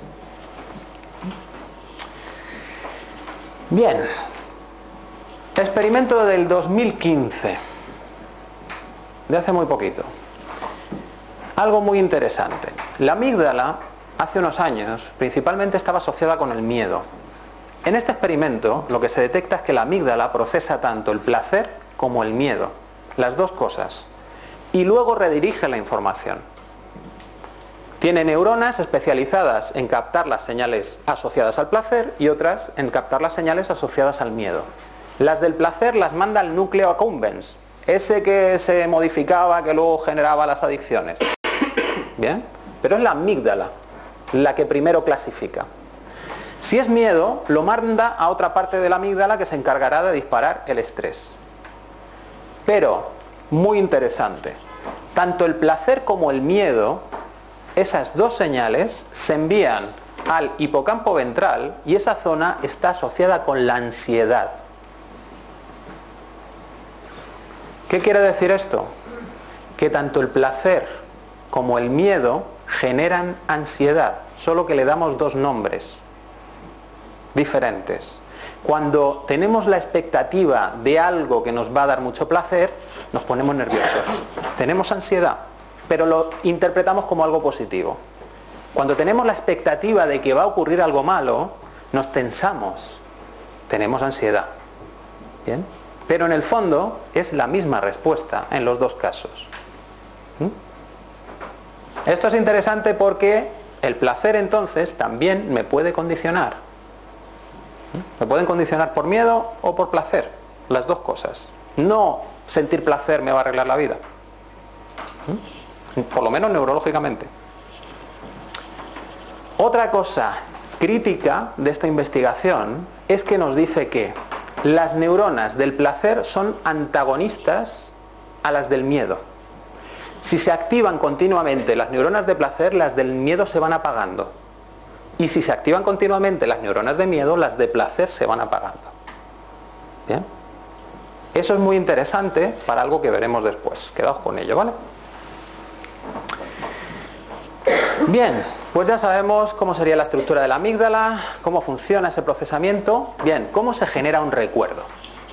Bien. Experimento del 2015. De hace muy poquito. Algo muy interesante. La amígdala, hace unos años, principalmente estaba asociada con el miedo. En este experimento, lo que se detecta es que la amígdala procesa tanto el placer como el miedo. Las dos cosas. Y luego redirige la información. Tiene neuronas especializadas en captar las señales asociadas al placer y otras en captar las señales asociadas al miedo. Las del placer las manda al núcleo accumbens, ese que se modificaba, que luego generaba las adicciones. ¿Bien? Pero es la amígdala la que primero clasifica. Si es miedo, lo manda a otra parte de la amígdala que se encargará de disparar el estrés. Pero, muy interesante, tanto el placer como el miedo, esas dos señales se envían al hipocampo ventral y esa zona está asociada con la ansiedad. ¿Qué quiere decir esto? Que tanto el placer como el miedo generan ansiedad, solo que le damos dos nombres diferentes. Cuando tenemos la expectativa de algo que nos va a dar mucho placer, nos ponemos nerviosos. Tenemos ansiedad, pero lo interpretamos como algo positivo. Cuando tenemos la expectativa de que va a ocurrir algo malo, nos tensamos. Tenemos ansiedad. ¿Bien? Pero en el fondo es la misma respuesta en los dos casos. Esto es interesante porque el placer entonces también me puede condicionar. Me pueden condicionar por miedo o por placer, las dos cosas. No sentir placer me va a arreglar la vida, por lo menos neurológicamente. Otra cosa crítica de esta investigación es que nos dice que las neuronas del placer son antagonistas a las del miedo. Si se activan continuamente las neuronas de placer, las del miedo se van apagando. Y si se activan continuamente las neuronas de miedo, las de placer se van apagando. ¿Bien? Eso es muy interesante para algo que veremos después. Quedaos con ello, ¿vale? Bien, pues ya sabemos cómo sería la estructura de la amígdala, cómo funciona ese procesamiento. Bien, ¿cómo se genera un recuerdo?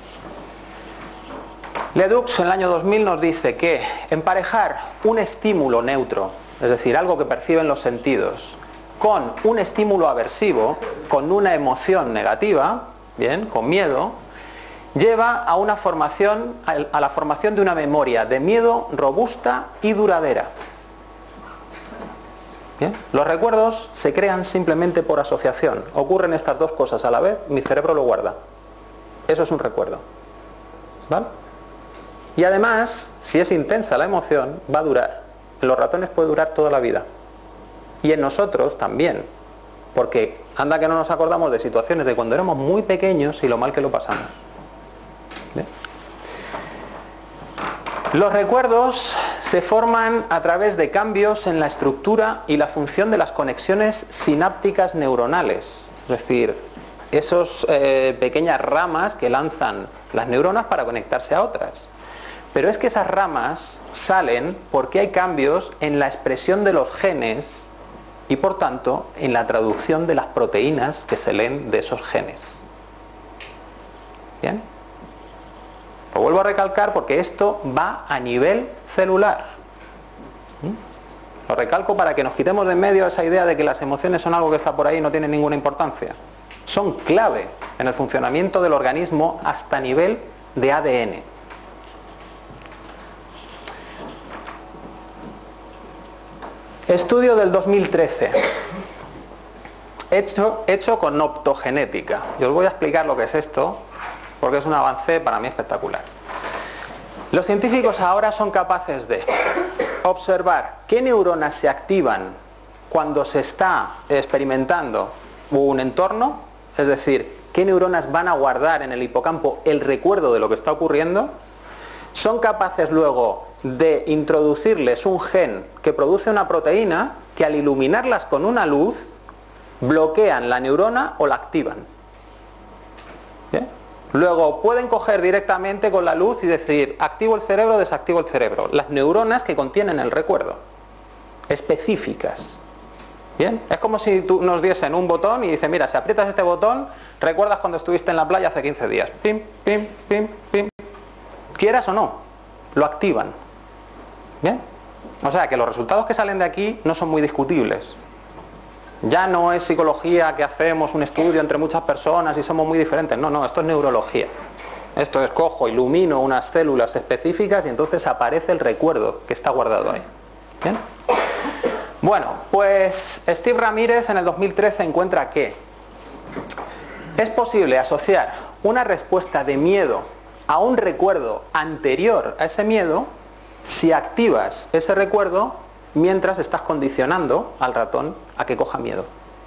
Ledoux en el año 2000 nos dice que emparejar un estímulo neutro, es decir, algo que perciben los sentidos, con un estímulo aversivo, con una emoción negativa, bien, con miedo, lleva a una formación, a la formación de una memoria de miedo robusta y duradera. Bien, los recuerdos se crean simplemente por asociación. Ocurren estas dos cosas a la vez, mi cerebro lo guarda. Eso es un recuerdo. ¿Vale? Y además, si es intensa la emoción, va a durar. En los ratones puede durar toda la vida. Y en nosotros también. Porque anda que no nos acordamos de situaciones de cuando éramos muy pequeños y lo mal que lo pasamos. ¿Bien? Los recuerdos se forman a través de cambios en la estructura y la función de las conexiones sinápticas neuronales. Es decir, esas pequeñas ramas que lanzan las neuronas para conectarse a otras. Pero es que esas ramas salen porque hay cambios en la expresión de los genes y por tanto en la traducción de las proteínas que se leen de esos genes. ¿Bien? Lo vuelvo a recalcar porque esto va a nivel celular. Lo recalco para que nos quitemos de en medio esa idea de que las emociones son algo que está por ahí y no tiene ninguna importancia. Son clave en el funcionamiento del organismo hasta nivel de ADN. Estudio del 2013, hecho con optogenética. Y os voy a explicar lo que es esto, porque es un avance para mí espectacular. Los científicos ahora son capaces de observar qué neuronas se activan cuando se está experimentando un entorno, es decir, qué neuronas van a guardar en el hipocampo el recuerdo de lo que está ocurriendo. Son capaces luego de introducirles un gen que produce una proteína que al iluminarlas con una luz bloquean la neurona o la activan. ¿Bien? Luego pueden coger directamente con la luz y decir activo el cerebro, desactivo el cerebro. Las neuronas que contienen el recuerdo, específicas. ¿Bien? Es como si tú nos diesen un botón y dices, mira, si aprietas este botón, recuerdas cuando estuviste en la playa hace 15 días. Pim, pim, pim, pim. Quieras o no, lo activan. ¿Bien? O sea que los resultados que salen de aquí no son muy discutibles. Ya no es psicología que hacemos un estudio entre muchas personas y somos muy diferentes. No, esto es neurología. Esto es cojo, ilumino unas células específicas y entonces aparece el recuerdo que está guardado ahí. ¿Bien? Bueno, pues Steve Ramírez en el 2013 encuentra que es posible asociar una respuesta de miedo a un recuerdo anterior a ese miedo si activas ese recuerdo mientras estás condicionando al ratón a que coja miedo.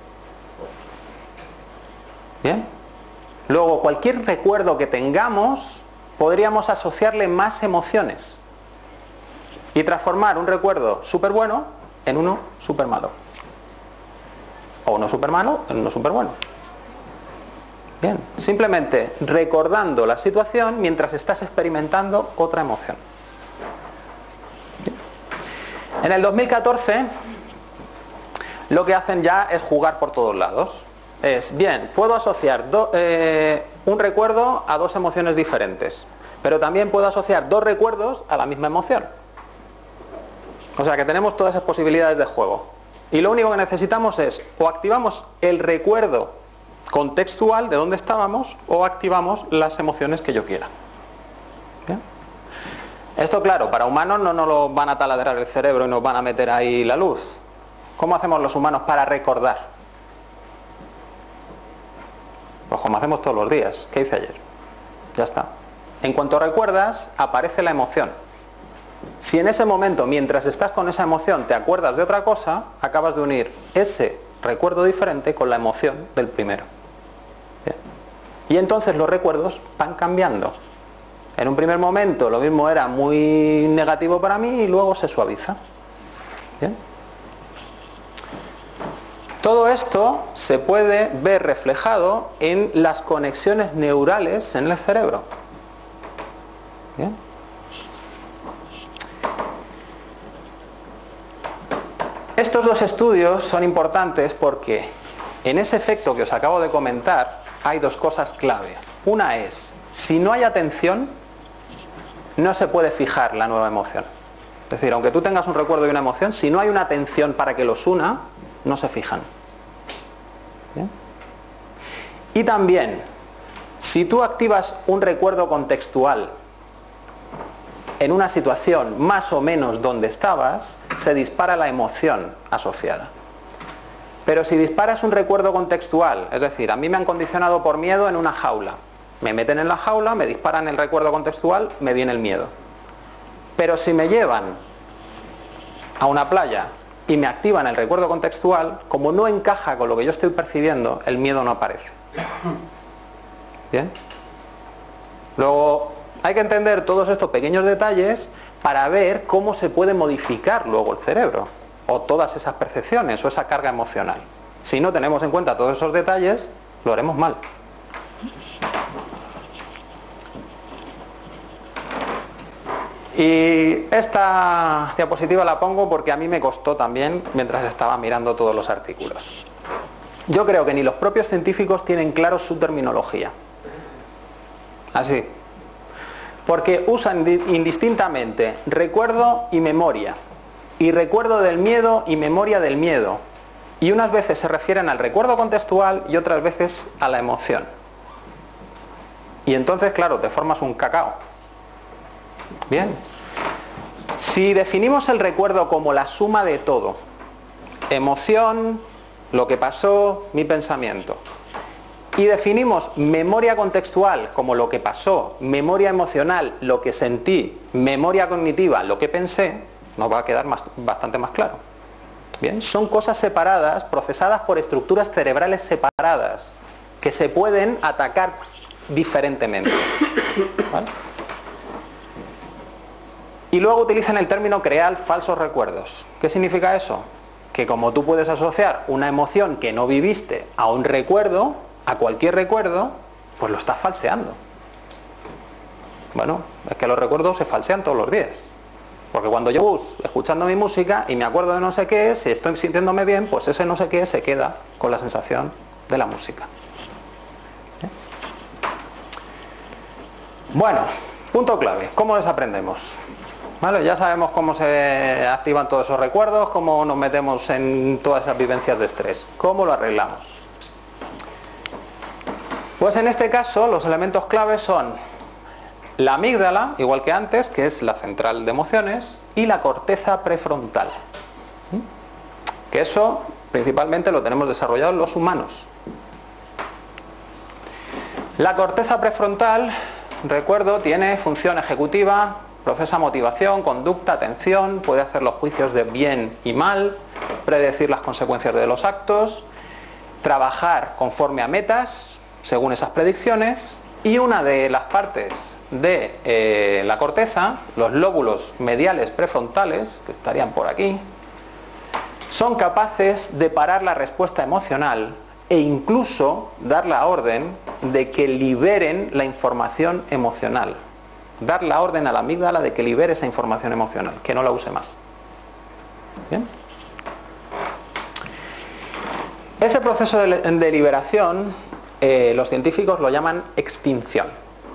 ¿Bien? Luego, cualquier recuerdo que tengamos, podríamos asociarle más emociones y transformar un recuerdo súper bueno en uno súper malo. O uno súper malo en uno súper bueno. Bien, simplemente recordando la situación mientras estás experimentando otra emoción. Bien. En el 2014 lo que hacen ya es jugar por todos lados. Es, bien, puedo asociar un recuerdo a dos emociones diferentes, pero también puedo asociar dos recuerdos a la misma emoción. O sea que tenemos todas esas posibilidades de juego. Y lo único que necesitamos es o activamos el recuerdo contextual de dónde estábamos o activamos las emociones que yo quiera. ¿Bien? Esto, claro, para humanos no nos lo van a taladrar el cerebro y nos van a meter ahí la luz. ¿Cómo hacemos los humanos para recordar? Pues como hacemos todos los días. ¿Qué hice ayer? Ya está. En cuanto recuerdas, aparece la emoción. Si en ese momento, mientras estás con esa emoción, te acuerdas de otra cosa, acabas de unir ese recuerdo diferente con la emoción del primero. Bien. Y entonces los recuerdos van cambiando. En un primer momento lo mismo era muy negativo para mí y luego se suaviza. Bien. Todo esto se puede ver reflejado en las conexiones neurales en el cerebro. Bien. Estos dos estudios son importantes porque en ese efecto que os acabo de comentar hay dos cosas clave. Una es, si no hay atención, no se puede fijar la nueva emoción. Es decir, aunque tú tengas un recuerdo y una emoción, si no hay una atención para que los una, no se fijan. ¿Bien? Y también, si tú activas un recuerdo contextual en una situación más o menos donde estabas, se dispara la emoción asociada. Pero si disparas un recuerdo contextual, es decir, a mí me han condicionado por miedo en una jaula, me meten en la jaula, me disparan el recuerdo contextual, me viene el miedo. Pero si me llevan a una playa y me activan el recuerdo contextual, como no encaja con lo que yo estoy percibiendo, el miedo no aparece. ¿Bien? Luego hay que entender todos estos pequeños detalles para ver cómo se puede modificar luego el cerebro, o todas esas percepciones, o esa carga emocional. Si no tenemos en cuenta todos esos detalles, lo haremos mal. Y esta diapositiva la pongo porque a mí me costó también mientras estaba mirando todos los artículos. Yo creo que ni los propios científicos tienen claro su terminología. Así. Porque usan indistintamente recuerdo y memoria. Y recuerdo del miedo y memoria del miedo. Y unas veces se refieren al recuerdo contextual y otras veces a la emoción. Y entonces, claro, te formas un cacao. Bien. Si definimos el recuerdo como la suma de todo, emoción, lo que pasó, mi pensamiento, y definimos memoria contextual como lo que pasó, memoria emocional, lo que sentí, memoria cognitiva, lo que pensé, nos va a quedar bastante más claro. Bien, son cosas separadas, procesadas por estructuras cerebrales separadas, que se pueden atacar diferentemente. ¿Vale? Y luego utilizan el término crear falsos recuerdos. ¿Qué significa eso? Que como tú puedes asociar una emoción que no viviste a un recuerdo, a cualquier recuerdo, pues lo estás falseando. Bueno, es que los recuerdos se falsean todos los días. Porque cuando yo voy escuchando mi música y me acuerdo de no sé qué, si estoy sintiéndome bien, pues ese no sé qué se queda con la sensación de la música. ¿Eh? Bueno, punto clave. ¿Cómo desaprendemos? ¿Vale? Ya sabemos cómo se activan todos esos recuerdos, cómo nos metemos en todas esas vivencias de estrés. ¿Cómo lo arreglamos? Pues en este caso los elementos claves son la amígdala, igual que antes, que es la central de emociones, y la corteza prefrontal. Que eso principalmente lo tenemos desarrollado en los humanos. La corteza prefrontal, recuerdo, tiene función ejecutiva, procesa motivación, conducta, atención, puede hacer los juicios de bien y mal, predecir las consecuencias de los actos, trabajar conforme a metas, según esas predicciones, y una de las partes de la corteza, los lóbulos mediales prefrontales, que estarían por aquí, son capaces de parar la respuesta emocional e incluso dar la orden de que liberen la información emocional. Dar la orden a la amígdala de que libere esa información emocional, que no la use más. ¿Bien? Ese proceso de liberación, los científicos lo llaman extinción.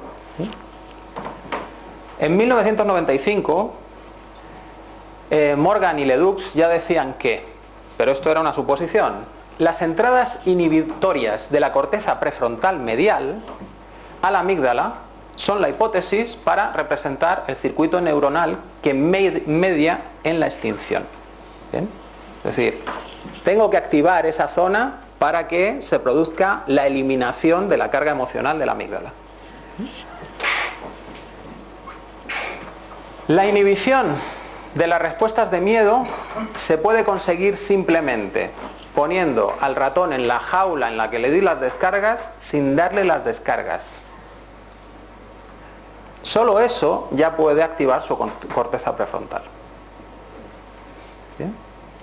En 1995, Morgan y Ledoux ya decían que, pero esto era una suposición, las entradas inhibitorias de la corteza prefrontal medial a la amígdala son la hipótesis para representar el circuito neuronal que media en la extinción. ¿Bien? Es decir, tengo que activar esa zona para que se produzca la eliminación de la carga emocional de la amígdala. La inhibición de las respuestas de miedo se puede conseguir simplemente poniendo al ratón en la jaula en la que le di las descargas sin darle las descargas. Solo eso ya puede activar su corteza prefrontal. ¿Bien?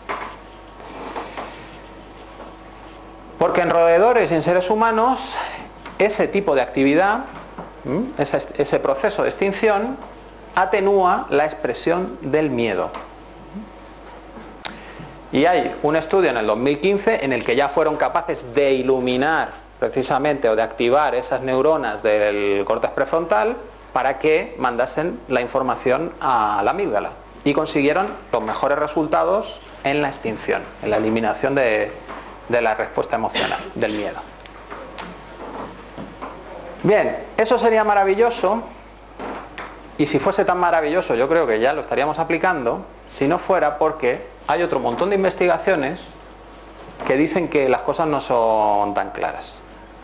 Porque en roedores y en seres humanos ese tipo de actividad, ese proceso de extinción, atenúa la expresión del miedo. Y hay un estudio en el 2015 en el que ya fueron capaces de iluminar precisamente o de activar esas neuronas del córtex prefrontal para que mandasen la información a la amígdala. Y consiguieron los mejores resultados en la extinción, en la eliminación de la respuesta emocional, del miedo. Bien, eso sería maravilloso, y si fuese tan maravilloso yo creo que ya lo estaríamos aplicando, si no fuera porque hay otro montón de investigaciones que dicen que las cosas no son tan claras.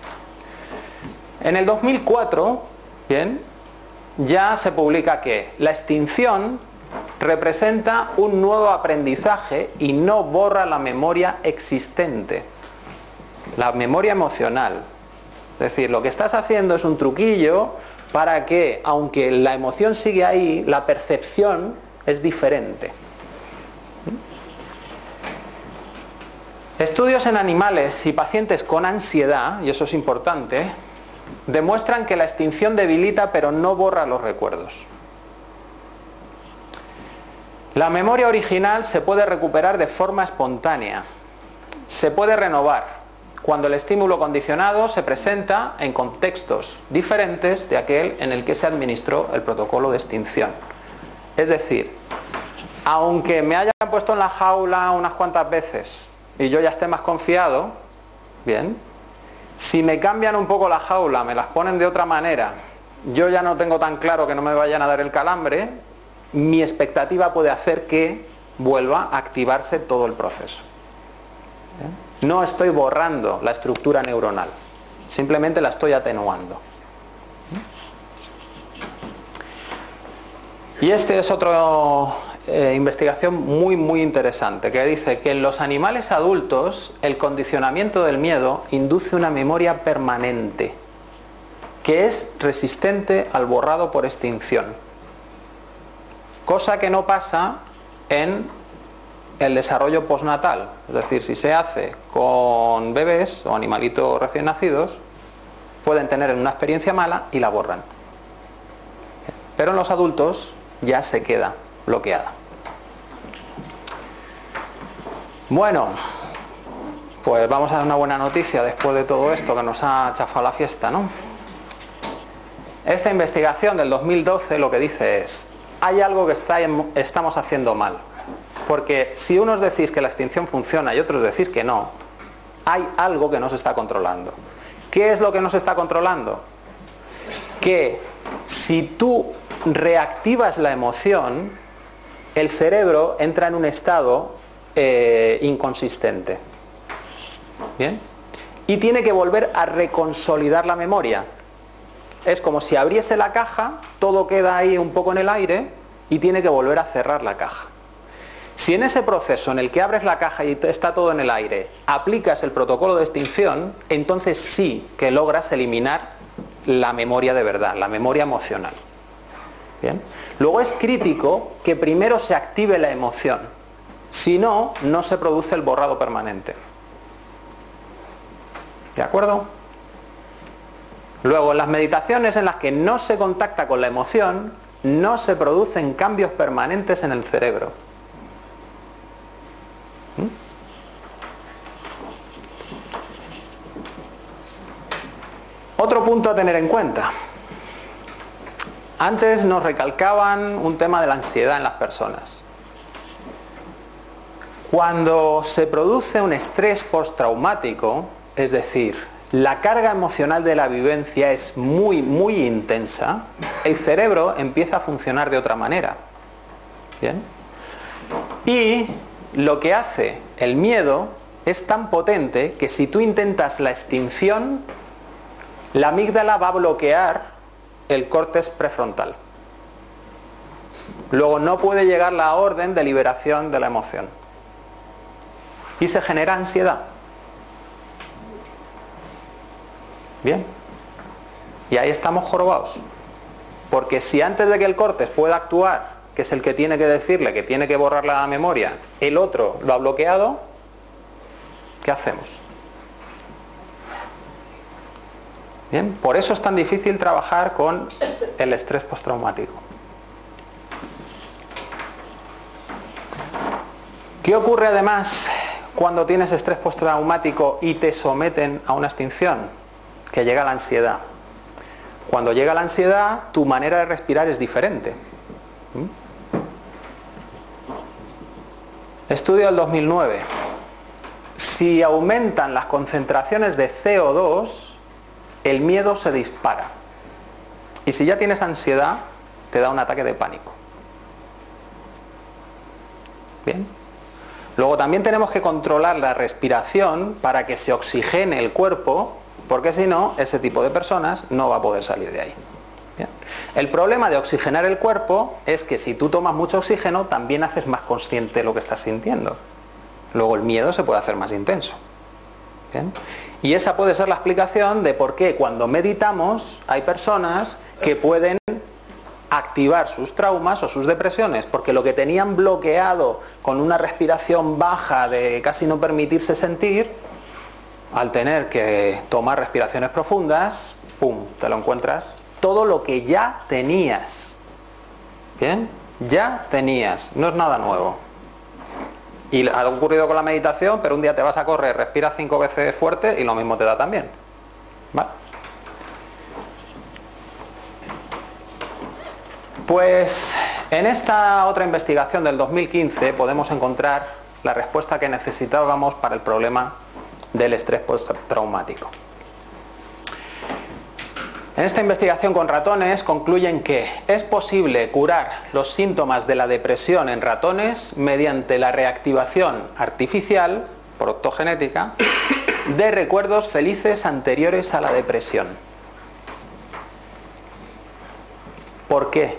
En el 2004, bien, ya se publica que la extinción representa un nuevo aprendizaje y no borra la memoria existente, la memoria emocional. Es decir, lo que estás haciendo es un truquillo para que, aunque la emoción sigue ahí, la percepción es diferente. Estudios en animales y pacientes con ansiedad, y eso es importante, demuestran que la extinción debilita pero no borra los recuerdos. La memoria original se puede recuperar de forma espontánea, se puede renovar cuando el estímulo condicionado se presenta en contextos diferentes de aquel en el que se administró el protocolo de extinción. Es decir, aunque me hayan puesto en la jaula unas cuantas veces y yo ya esté más confiado, bien, si me cambian un poco la jaula, me las ponen de otra manera, yo ya no tengo tan claro que no me vayan a dar el calambre, mi expectativa puede hacer que vuelva a activarse todo el proceso. No estoy borrando la estructura neuronal, simplemente la estoy atenuando. Y este es otra investigación muy interesante, que dice que en los animales adultos el condicionamiento del miedo induce una memoria permanente, que es resistente al borrado por extinción. Cosa que no pasa en el desarrollo postnatal. Es decir, si se hace con bebés o animalitos recién nacidos, pueden tener una experiencia mala y la borran. Pero en los adultos ya se queda bloqueada. Bueno, pues vamos a dar una buena noticia después de todo esto que nos ha chafado la fiesta, ¿no? Esta investigación del 2012 lo que dice es: hay algo que estamos haciendo mal. Porque si unos decís que la extinción funciona y otros decís que no, hay algo que no se está controlando. ¿Qué es lo que no se está controlando? Que si tú reactivas la emoción, el cerebro entra en un estado inconsistente. ¿Bien? Y tiene que volver a reconsolidar la memoria. Es como si abriese la caja, todo queda ahí un poco en el aire y tiene que volver a cerrar la caja. Si en ese proceso en el que abres la caja y está todo en el aire, aplicas el protocolo de extinción, entonces sí que logras eliminar la memoria de verdad, la memoria emocional. ¿Bien? Luego es crítico que primero se active la emoción, si no, no se produce el borrado permanente. ¿De acuerdo? Luego, en las meditaciones en las que no se contacta con la emoción, no se producen cambios permanentes en el cerebro. Otro punto a tener en cuenta. Antes nos recalcaban un tema de la ansiedad en las personas. Cuando se produce un estrés postraumático, es decir, la carga emocional de la vivencia es muy intensa, el cerebro empieza a funcionar de otra manera. ¿Bien? Y lo que hace el miedo es tan potente que si tú intentas la extinción, la amígdala va a bloquear el córtex prefrontal. Luego no puede llegar la orden de liberación de la emoción. Y se genera ansiedad. Bien. Y ahí estamos jorobados. Porque si antes de que el córtex pueda actuar, que es el que tiene que decirle que tiene que borrar la memoria, el otro lo ha bloqueado, ¿qué hacemos? Bien, por eso es tan difícil trabajar con el estrés postraumático. ¿Qué ocurre además cuando tienes estrés postraumático y te someten a una extinción? Que llega la ansiedad. Cuando llega la ansiedad, tu manera de respirar es diferente. Estudio del 2009. Si aumentan las concentraciones de CO2, el miedo se dispara. Y si ya tienes ansiedad, te da un ataque de pánico. Bien. Luego también tenemos que controlar la respiración para que se oxigene el cuerpo, porque si no, ese tipo de personas no va a poder salir de ahí. Bien. El problema de oxigenar el cuerpo es que si tú tomas mucho oxígeno, también haces más consciente lo que estás sintiendo. Luego el miedo se puede hacer más intenso. Bien. Y esa puede ser la explicación de por qué cuando meditamos hay personas que pueden activar sus traumas o sus depresiones, porque lo que tenían bloqueado con una respiración baja de casi no permitirse sentir, al tener que tomar respiraciones profundas, ¡pum!, te lo encuentras. Todo lo que ya tenías. ¿Bien? Ya tenías, no es nada nuevo. Y ha ocurrido con la meditación, pero un día te vas a correr, respiras 5 veces fuerte y lo mismo te da también. ¿Vale? Pues en esta otra investigación del 2015 podemos encontrar la respuesta que necesitábamos para el problema del estrés postraumático. En esta investigación con ratones concluyen que es posible curar los síntomas de la depresión en ratones mediante la reactivación artificial, por optogenética, de recuerdos felices anteriores a la depresión. ¿Por qué?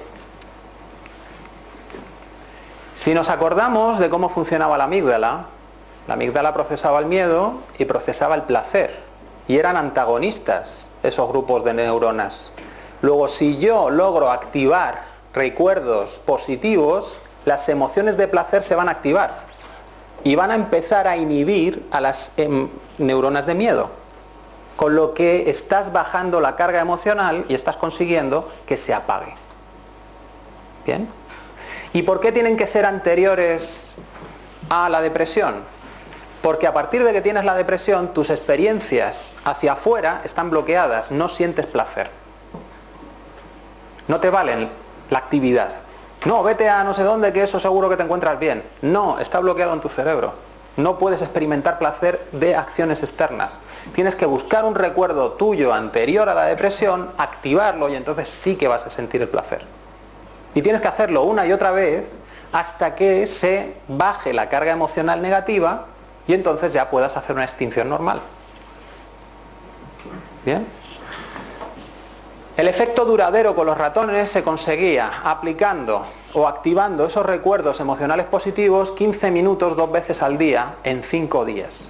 Si nos acordamos de cómo funcionaba la amígdala procesaba el miedo y procesaba el placer, y eran antagonistas esos grupos de neuronas. Luego, si yo logro activar recuerdos positivos, las emociones de placer se van a activar y van a empezar a inhibir a las neuronas de miedo, con lo que estás bajando la carga emocional y estás consiguiendo que se apague. ¿Bien? ¿Y por qué tienen que ser anteriores a la depresión? Porque a partir de que tienes la depresión, tus experiencias hacia afuera están bloqueadas, no sientes placer. No te valen la actividad. No, vete a no sé dónde, que eso seguro que te encuentras bien. No, está bloqueado en tu cerebro. No puedes experimentar placer de acciones externas. Tienes que buscar un recuerdo tuyo anterior a la depresión, activarlo y entonces sí que vas a sentir el placer. Y tienes que hacerlo una y otra vez hasta que se baje la carga emocional negativa y entonces ya puedas hacer una extinción normal. ¿Bien? El efecto duradero con los ratones se conseguía aplicando o activando esos recuerdos emocionales positivos 15 minutos 2 veces al día en 5 días.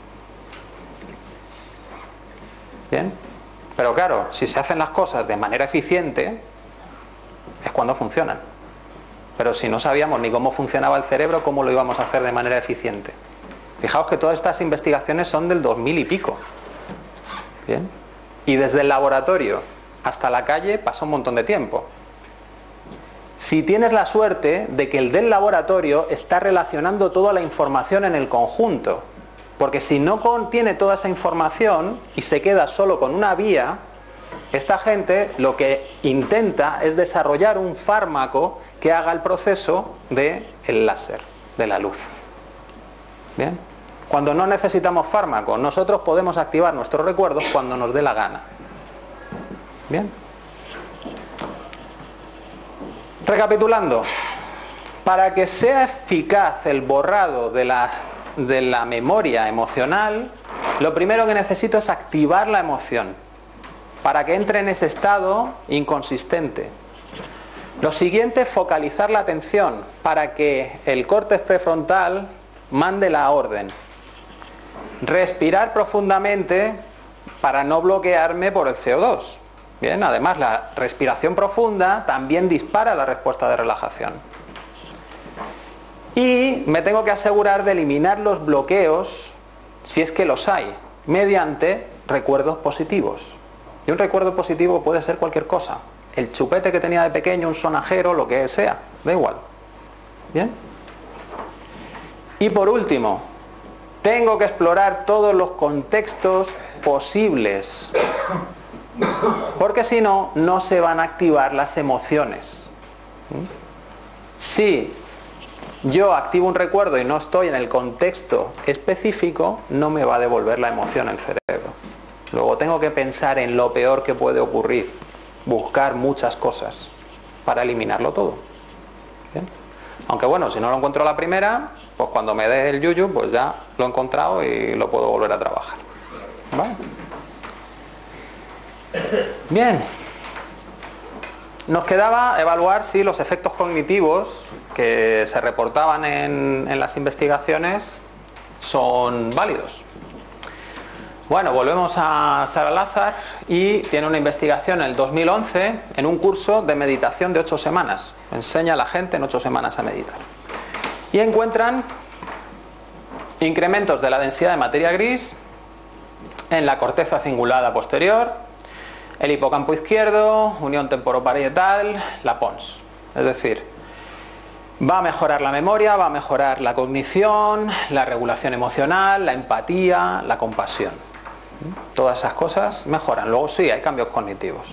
¿Bien? Pero claro, si se hacen las cosas de manera eficiente, es cuando funcionan. Pero si no sabíamos ni cómo funcionaba el cerebro, ¿cómo lo íbamos a hacer de manera eficiente? Fijaos que todas estas investigaciones son del 2000 y pico. ¿Bien? Y desde el laboratorio hasta la calle pasa un montón de tiempo. Si tienes la suerte de que el del laboratorio está relacionando toda la información en el conjunto, porque si no contiene toda esa información y se queda solo con una vía, esta gente lo que intenta es desarrollar un fármaco que haga el proceso del láser, de la luz. ¿Bien? Cuando no necesitamos fármaco, nosotros podemos activar nuestros recuerdos cuando nos dé la gana. ¿Bien? Recapitulando, para que sea eficaz el borrado de la memoria emocional, lo primero que necesito es activar la emoción, para que entre en ese estado inconsistente. Lo siguiente, focalizar la atención, para que el córtex prefrontal mande la orden. Respirar profundamente para no bloquearme por el CO2. Bien, además la respiración profunda también dispara la respuesta de relajación. Y me tengo que asegurar de eliminar los bloqueos, si es que los hay, mediante recuerdos positivos. Y un recuerdo positivo puede ser cualquier cosa. El chupete que tenía de pequeño, un sonajero, lo que sea, da igual. ¿Bien? Y por último, tengo que explorar todos los contextos posibles, porque si no, no se van a activar las emociones. Si yo activo un recuerdo y no estoy en el contexto específico, no me va a devolver la emoción el cerebro. Luego tengo que pensar en lo peor que puede ocurrir, buscar muchas cosas para eliminarlo todo. ¿Bien? Aunque bueno, si no lo encuentro a la primera, pues cuando me dé el yuyu, pues ya lo he encontrado y lo puedo volver a trabajar. ¿Vale? Bien. Nos quedaba evaluar si los efectos cognitivos que se reportaban en las investigaciones son válidos. Bueno, volvemos a Sarah Lazar y tiene una investigación en el 2011 en un curso de meditación de 8 semanas. Enseña a la gente en 8 semanas a meditar. Y encuentran incrementos de la densidad de materia gris en la corteza cingulada posterior, el hipocampo izquierdo, unión temporoparietal, la pons. Es decir, va a mejorar la memoria, va a mejorar la cognición, la regulación emocional, la empatía, la compasión. Todas esas cosas mejoran. Luego sí, hay cambios cognitivos.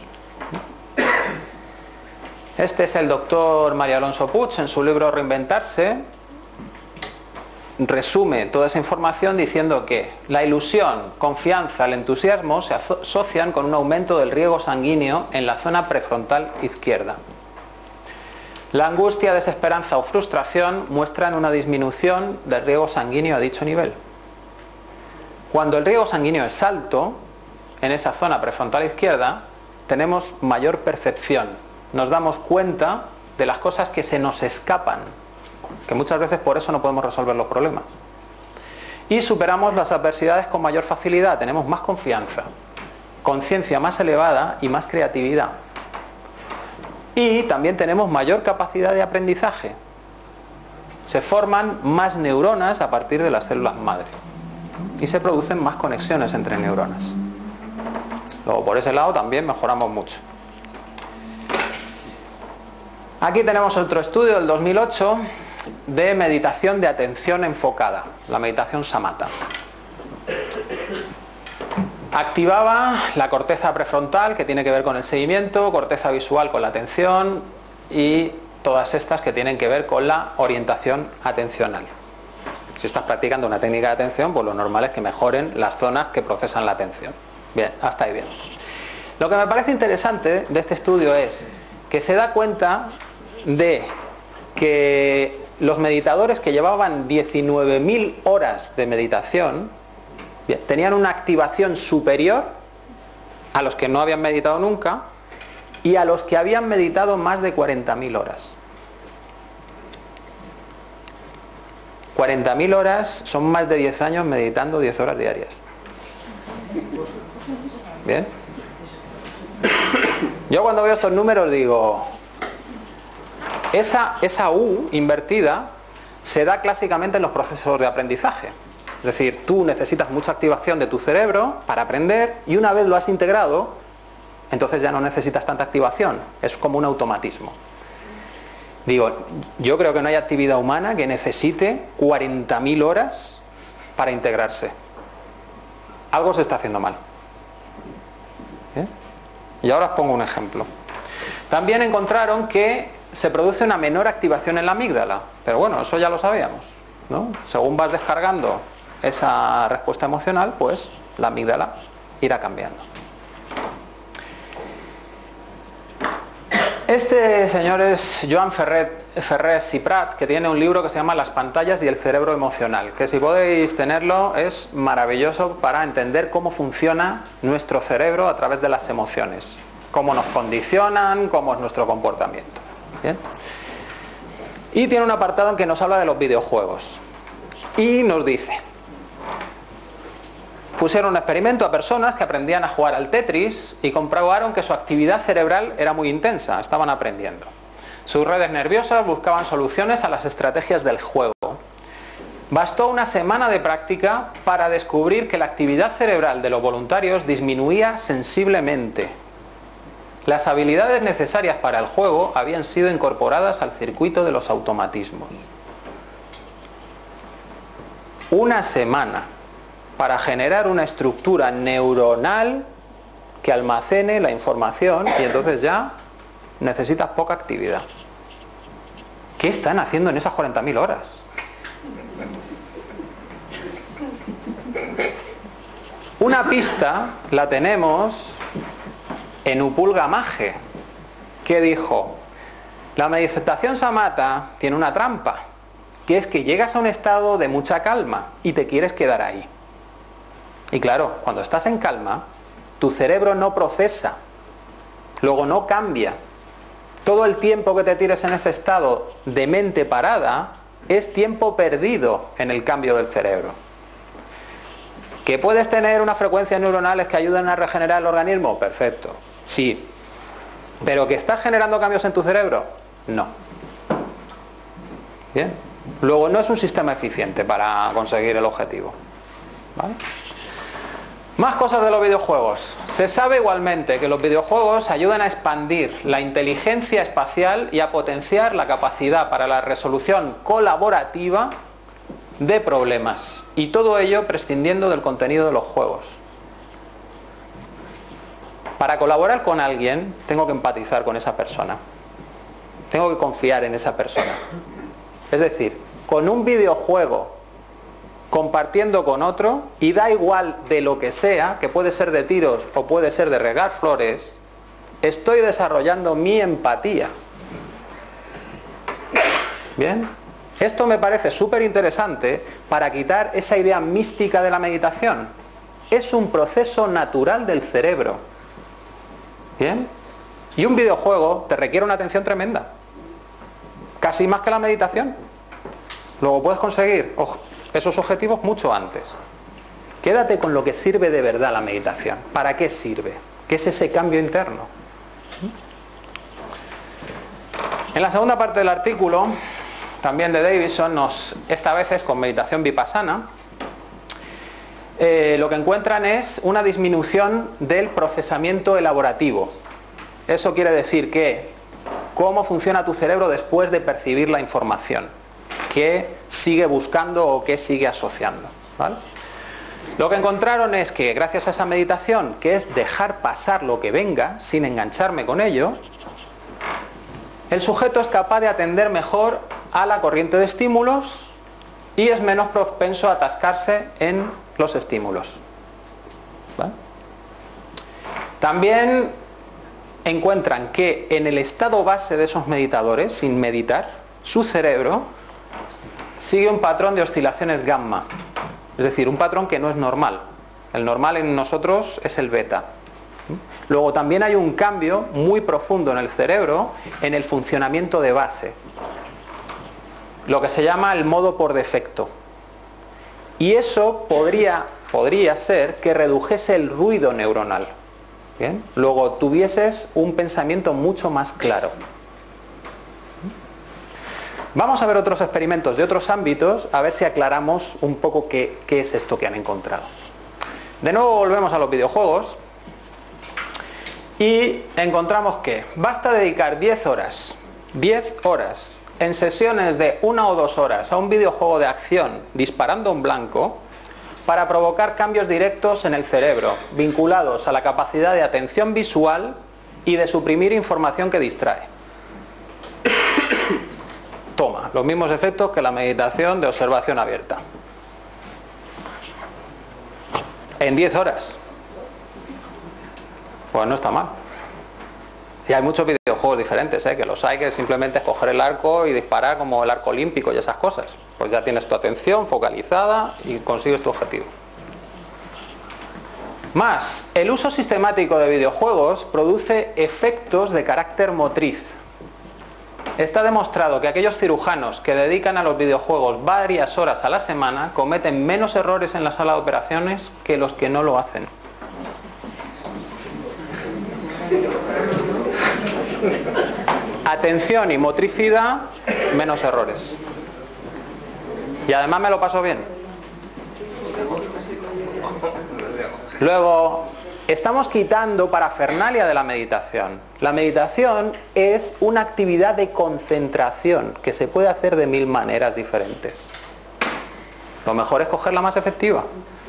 Este es el doctor María Alonso Puig en su libro Reinventarse. Resume toda esa información diciendo que la ilusión, confianza, el entusiasmo se asocian con un aumento del riego sanguíneo en la zona prefrontal izquierda. La angustia, desesperanza o frustración muestran una disminución del riego sanguíneo a dicho nivel. Cuando el riego sanguíneo es alto, en esa zona prefrontal izquierda, tenemos mayor percepción. Nos damos cuenta de las cosas que se nos escapan, que muchas veces por eso no podemos resolver los problemas. Y superamos las adversidades con mayor facilidad, tenemos más confianza, conciencia más elevada y más creatividad. Y también tenemos mayor capacidad de aprendizaje. Se forman más neuronas a partir de las células madre. Y se producen más conexiones entre neuronas. Luego por ese lado también mejoramos mucho. Aquí tenemos otro estudio del 2008 de meditación de atención enfocada, la meditación samatha. Activaba la corteza prefrontal, que tiene que ver con el seguimiento, corteza visual con la atención y todas estas que tienen que ver con la orientación atencional. Si estás practicando una técnica de atención, pues lo normal es que mejoren las zonas que procesan la atención. Bien, hasta ahí bien. Lo que me parece interesante de este estudio es que se da cuenta de que los meditadores que llevaban 19.000 horas de meditación tenían una activación superior a los que no habían meditado nunca y a los que habían meditado más de 40.000 horas. 40.000 horas son más de 10 años meditando 10 horas diarias. ¿Bien? Yo cuando veo estos números digo, esa U invertida se da clásicamente en los procesos de aprendizaje. Es decir, tú necesitas mucha activación de tu cerebro para aprender y una vez lo has integrado, entonces ya no necesitas tanta activación. Es como un automatismo. Digo, yo creo que no hay actividad humana que necesite 40.000 horas para integrarse. Algo se está haciendo mal. ¿Bien? Y ahora os pongo un ejemplo. También encontraron que se produce una menor activación en la amígdala. Pero bueno, eso ya lo sabíamos, ¿no? Según vas descargando esa respuesta emocional, pues la amígdala irá cambiando. Este señor es Joan Ferrés y Prat, que tiene un libro que se llama Las pantallas y el cerebro emocional, que si podéis tenerlo es maravilloso para entender cómo funciona nuestro cerebro a través de las emociones, cómo nos condicionan, cómo es nuestro comportamiento. ¿Bien? Y tiene un apartado en que nos habla de los videojuegos y nos dice: pusieron un experimento a personas que aprendían a jugar al Tetris y comprobaron que su actividad cerebral era muy intensa, estaban aprendiendo. Sus redes nerviosas buscaban soluciones a las estrategias del juego. Bastó una semana de práctica para descubrir que la actividad cerebral de los voluntarios disminuía sensiblemente. Las habilidades necesarias para el juego habían sido incorporadas al circuito de los automatismos. una semana para generar una estructura neuronal que almacene la información y entonces ya necesitas poca actividad. ¿Qué están haciendo en esas 40.000 horas? Una pista la tenemos en Upul Gamage, que dijo: la meditación samatha tiene una trampa, que es que llegas a un estado de mucha calma y te quieres quedar ahí. Y claro, cuando estás en calma, tu cerebro no procesa, luego no cambia. Todo el tiempo que te tires en ese estado de mente parada es tiempo perdido en el cambio del cerebro. ¿Que puedes tener unas frecuencias neuronales que ayudan a regenerar el organismo? Perfecto, sí. ¿Pero que estás generando cambios en tu cerebro? No. Bien. Luego, no es un sistema eficiente para conseguir el objetivo. ¿Vale? Más cosas de los videojuegos. Se sabe igualmente que los videojuegos ayudan a expandir la inteligencia espacial y a potenciar la capacidad para la resolución colaborativa de problemas. Y todo ello prescindiendo del contenido de los juegos. Para colaborar con alguien, tengo que empatizar con esa persona. Tengo que confiar en esa persona. Es decir, con un videojuego compartiendo con otro, y da igual de lo que sea, que puede ser de tiros o puede ser de regar flores, estoy desarrollando mi empatía. ¿Bien? Esto me parece súper interesante para quitar esa idea mística de la meditación. Es un proceso natural del cerebro. ¿Bien? Y un videojuego te requiere una atención tremenda. Casi más que la meditación. Luego puedes conseguir esos objetivos mucho antes. Quédate con lo que sirve de verdad la meditación. ¿Para qué sirve? ¿Qué es ese cambio interno? En la segunda parte del artículo, también de Davidson, esta vez es con meditación vipassana, lo que encuentran es una disminución del procesamiento elaborativo. Eso quiere decir que cómo funciona tu cerebro después de percibir la información, qué sigue buscando o qué sigue asociando, ¿vale? Lo que encontraron es que gracias a esa meditación, que es dejar pasar lo que venga sin engancharme con ello, el sujeto es capaz de atender mejor a la corriente de estímulos y es menos propenso a atascarse en los estímulos, ¿vale? También encuentran que en el estado base de esos meditadores, sin meditar, su cerebro sigue un patrón de oscilaciones gamma, es decir, un patrón que no es normal. El normal en nosotros es el beta. Luego también hay un cambio muy profundo en el cerebro en el funcionamiento de base, lo que se llama el modo por defecto. Y eso podría ser que redujese el ruido neuronal. ¿Bien? Luego tuvieses un pensamiento mucho más claro. Vamos a ver otros experimentos de otros ámbitos, a ver si aclaramos un poco qué es esto que han encontrado. De nuevo volvemos a los videojuegos y encontramos que basta dedicar 10 horas en sesiones de 1 o 2 horas a un videojuego de acción disparando en blanco para provocar cambios directos en el cerebro, vinculados a la capacidad de atención visual y de suprimir información que distrae. Toma, los mismos efectos que la meditación de observación abierta. En 10 horas. Pues no está mal. Y hay muchos videojuegos diferentes, que los hay que simplemente es coger el arco y disparar como el arco olímpico y esas cosas. Pues ya tienes tu atención focalizada y consigues tu objetivo. Más, el uso sistemático de videojuegos produce efectos de carácter motriz. Está demostrado que aquellos cirujanos que dedican a los videojuegos varias horas a la semana cometen menos errores en la sala de operaciones que los que no lo hacen. Atención y motricidad, menos errores. Y además me lo paso bien. Luego, estamos quitando parafernalia de la meditación. La meditación es una actividad de concentración que se puede hacer de 1000 maneras diferentes. Lo mejor es coger la más efectiva.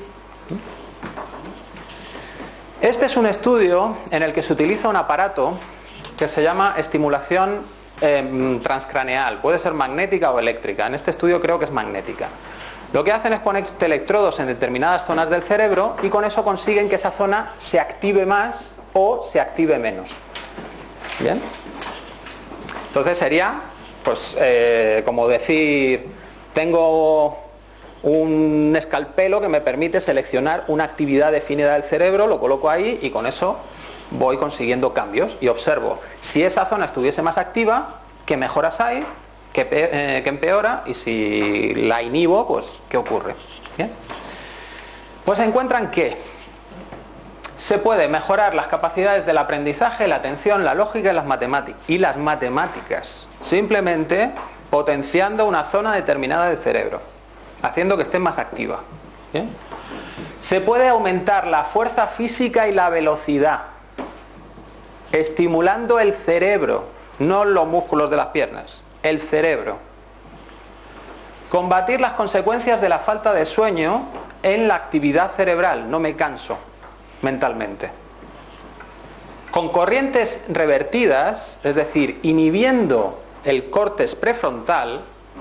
Este es un estudio en el que se utiliza un aparato que se llama estimulación transcraneal. Puede ser magnética o eléctrica. En este estudio creo que es magnética. Lo que hacen es poner electrodos en determinadas zonas del cerebro y con eso consiguen que esa zona se active más o se active menos. ¿Bien? Entonces sería, pues, como decir, tengo un escalpelo que me permite seleccionar una actividad definida del cerebro, lo coloco ahí y con eso voy consiguiendo cambios y observo si esa zona estuviese más activa, qué mejoras hay, qué empeora, y si la inhibo, pues qué ocurre. ¿Bien? Pues encuentran que se puede mejorar las capacidades del aprendizaje, la atención, la lógica y las matemáticas, simplemente potenciando una zona determinada del cerebro, haciendo que esté más activa. ¿Bien? Se puede aumentar la fuerza física y la velocidad, estimulando el cerebro, no los músculos de las piernas, el cerebro. Combatir las consecuencias de la falta de sueño en la actividad cerebral, no me canso mentalmente. Con corrientes revertidas, es decir, inhibiendo el córtex prefrontal,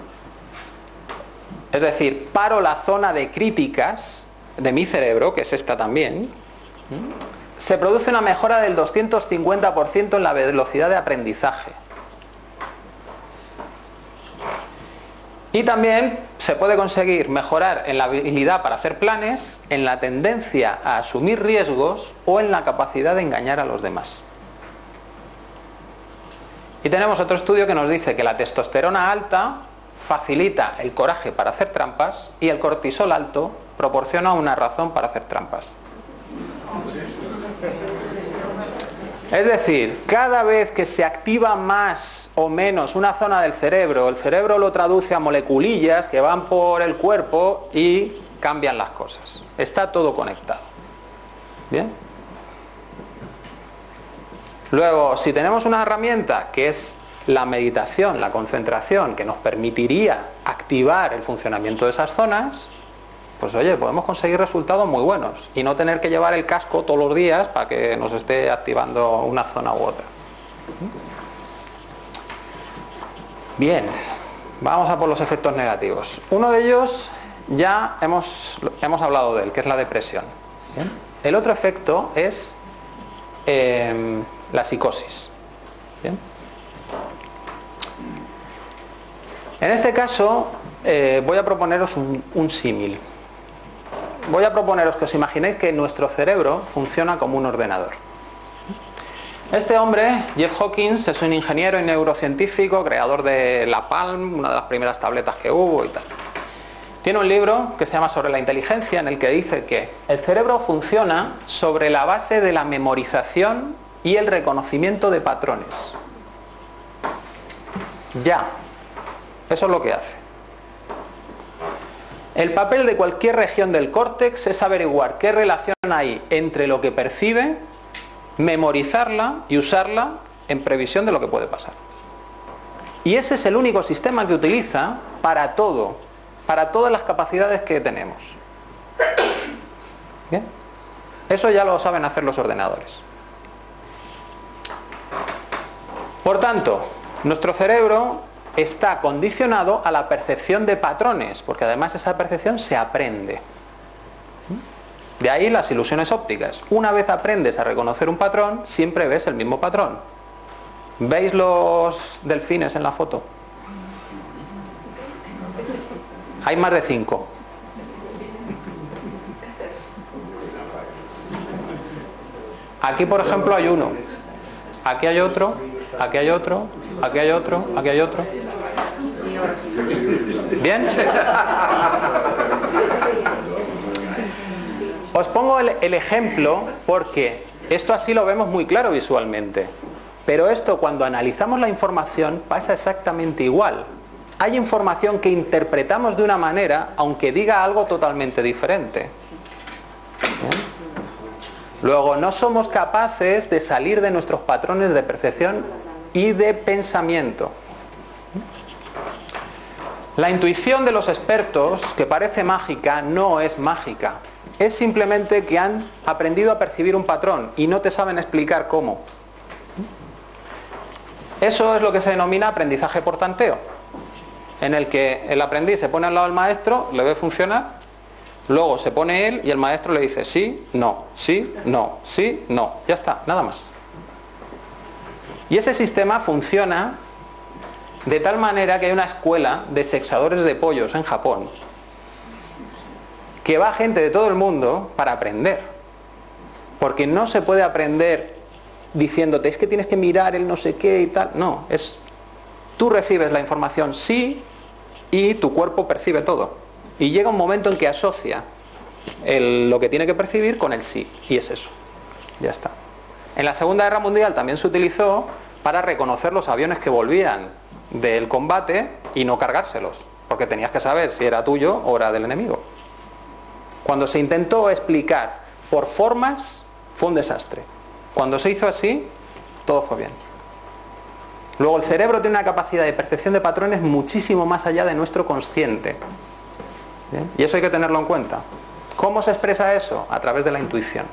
es decir, paro la zona de críticas de mi cerebro, que es esta también, se produce una mejora del 250% en la velocidad de aprendizaje. Y también se puede conseguir mejorar en la habilidad para hacer planes, en la tendencia a asumir riesgos o en la capacidad de engañar a los demás. Y tenemos otro estudio que nos dice que la testosterona alta facilita el coraje para hacer trampas y el cortisol alto proporciona una razón para hacer trampas. Es decir, cada vez que se activa más o menos una zona del cerebro, el cerebro lo traduce a moleculillas que van por el cuerpo y cambian las cosas. Está todo conectado. ¿Bien? Luego, si tenemos una herramienta que es la meditación, la concentración, que nos permitiría activar el funcionamiento de esas zonas, pues oye, podemos conseguir resultados muy buenos y no tener que llevar el casco todos los días para que nos esté activando una zona u otra. Bien, vamos a por los efectos negativos. Uno de ellos ya hemos hablado de él, que es la depresión. ¿Bien? El otro efecto es la psicosis. ¿Bien? En este caso voy a proponeros un símil. Voy a proponeros que os imaginéis que nuestro cerebro funciona como un ordenador. Este hombre, Jeff Hawkins, es un ingeniero y neurocientífico, creador de la Palm, una de las primeras tabletas que hubo y tal. Tiene un libro que se llama Sobre la inteligencia, en el que dice que el cerebro funciona sobre la base de la memorización y el reconocimiento de patrones. Ya, eso es lo que hace. El papel de cualquier región del córtex es averiguar qué relación hay entre lo que percibe, memorizarla y usarla en previsión de lo que puede pasar. Y ese es el único sistema que utiliza para todo, para todas las capacidades que tenemos. ¿Bien? Eso ya lo saben hacer los ordenadores. Por tanto, nuestro cerebro está condicionado a la percepción de patrones, porque además esa percepción se aprende. De ahí las ilusiones ópticas. Una vez aprendes a reconocer un patrón, siempre ves el mismo patrón. ¿Veis los delfines en la foto? Hay más de 5. Aquí, por ejemplo, hay uno. Aquí hay otro. Aquí hay otro. Aquí hay otro. Aquí hay otro. ¿Bien? Os pongo el ejemplo porque esto así lo vemos muy claro visualmente. Pero esto, cuando analizamos la información, pasa exactamente igual. Hay información que interpretamos de una manera, aunque diga algo totalmente diferente. ¿Bien? Luego, no somos capaces de salir de nuestros patrones de percepción y de pensamiento. La intuición de los expertos, que parece mágica, no es mágica. Es simplemente que han aprendido a percibir un patrón y no te saben explicar cómo. Eso es lo que se denomina aprendizaje por tanteo, en el que el aprendiz se pone al lado del maestro, le ve funcionar, luego se pone él y el maestro le dice sí, no, sí, no, sí, no. Ya está, nada más. Y ese sistema funciona de tal manera que hay una escuela de sexadores de pollos en Japón que va gente de todo el mundo para aprender. Porque no se puede aprender diciéndote, es que tienes que mirar el no sé qué y tal. No, es tú recibes la información sí y tu cuerpo percibe todo. Y llega un momento en que asocia lo que tiene que percibir con el sí. Y es eso. Ya está. En la Segunda Guerra Mundial también se utilizó para reconocer los aviones que volvían del combate y no cargárselos. Porque tenías que saber si era tuyo o era del enemigo. Cuando se intentó explicar por formas, fue un desastre. Cuando se hizo así, todo fue bien. Luego el cerebro tiene una capacidad de percepción de patrones muchísimo más allá de nuestro consciente. ¿Bien? Y eso hay que tenerlo en cuenta. ¿Cómo se expresa eso? A través de la intuición.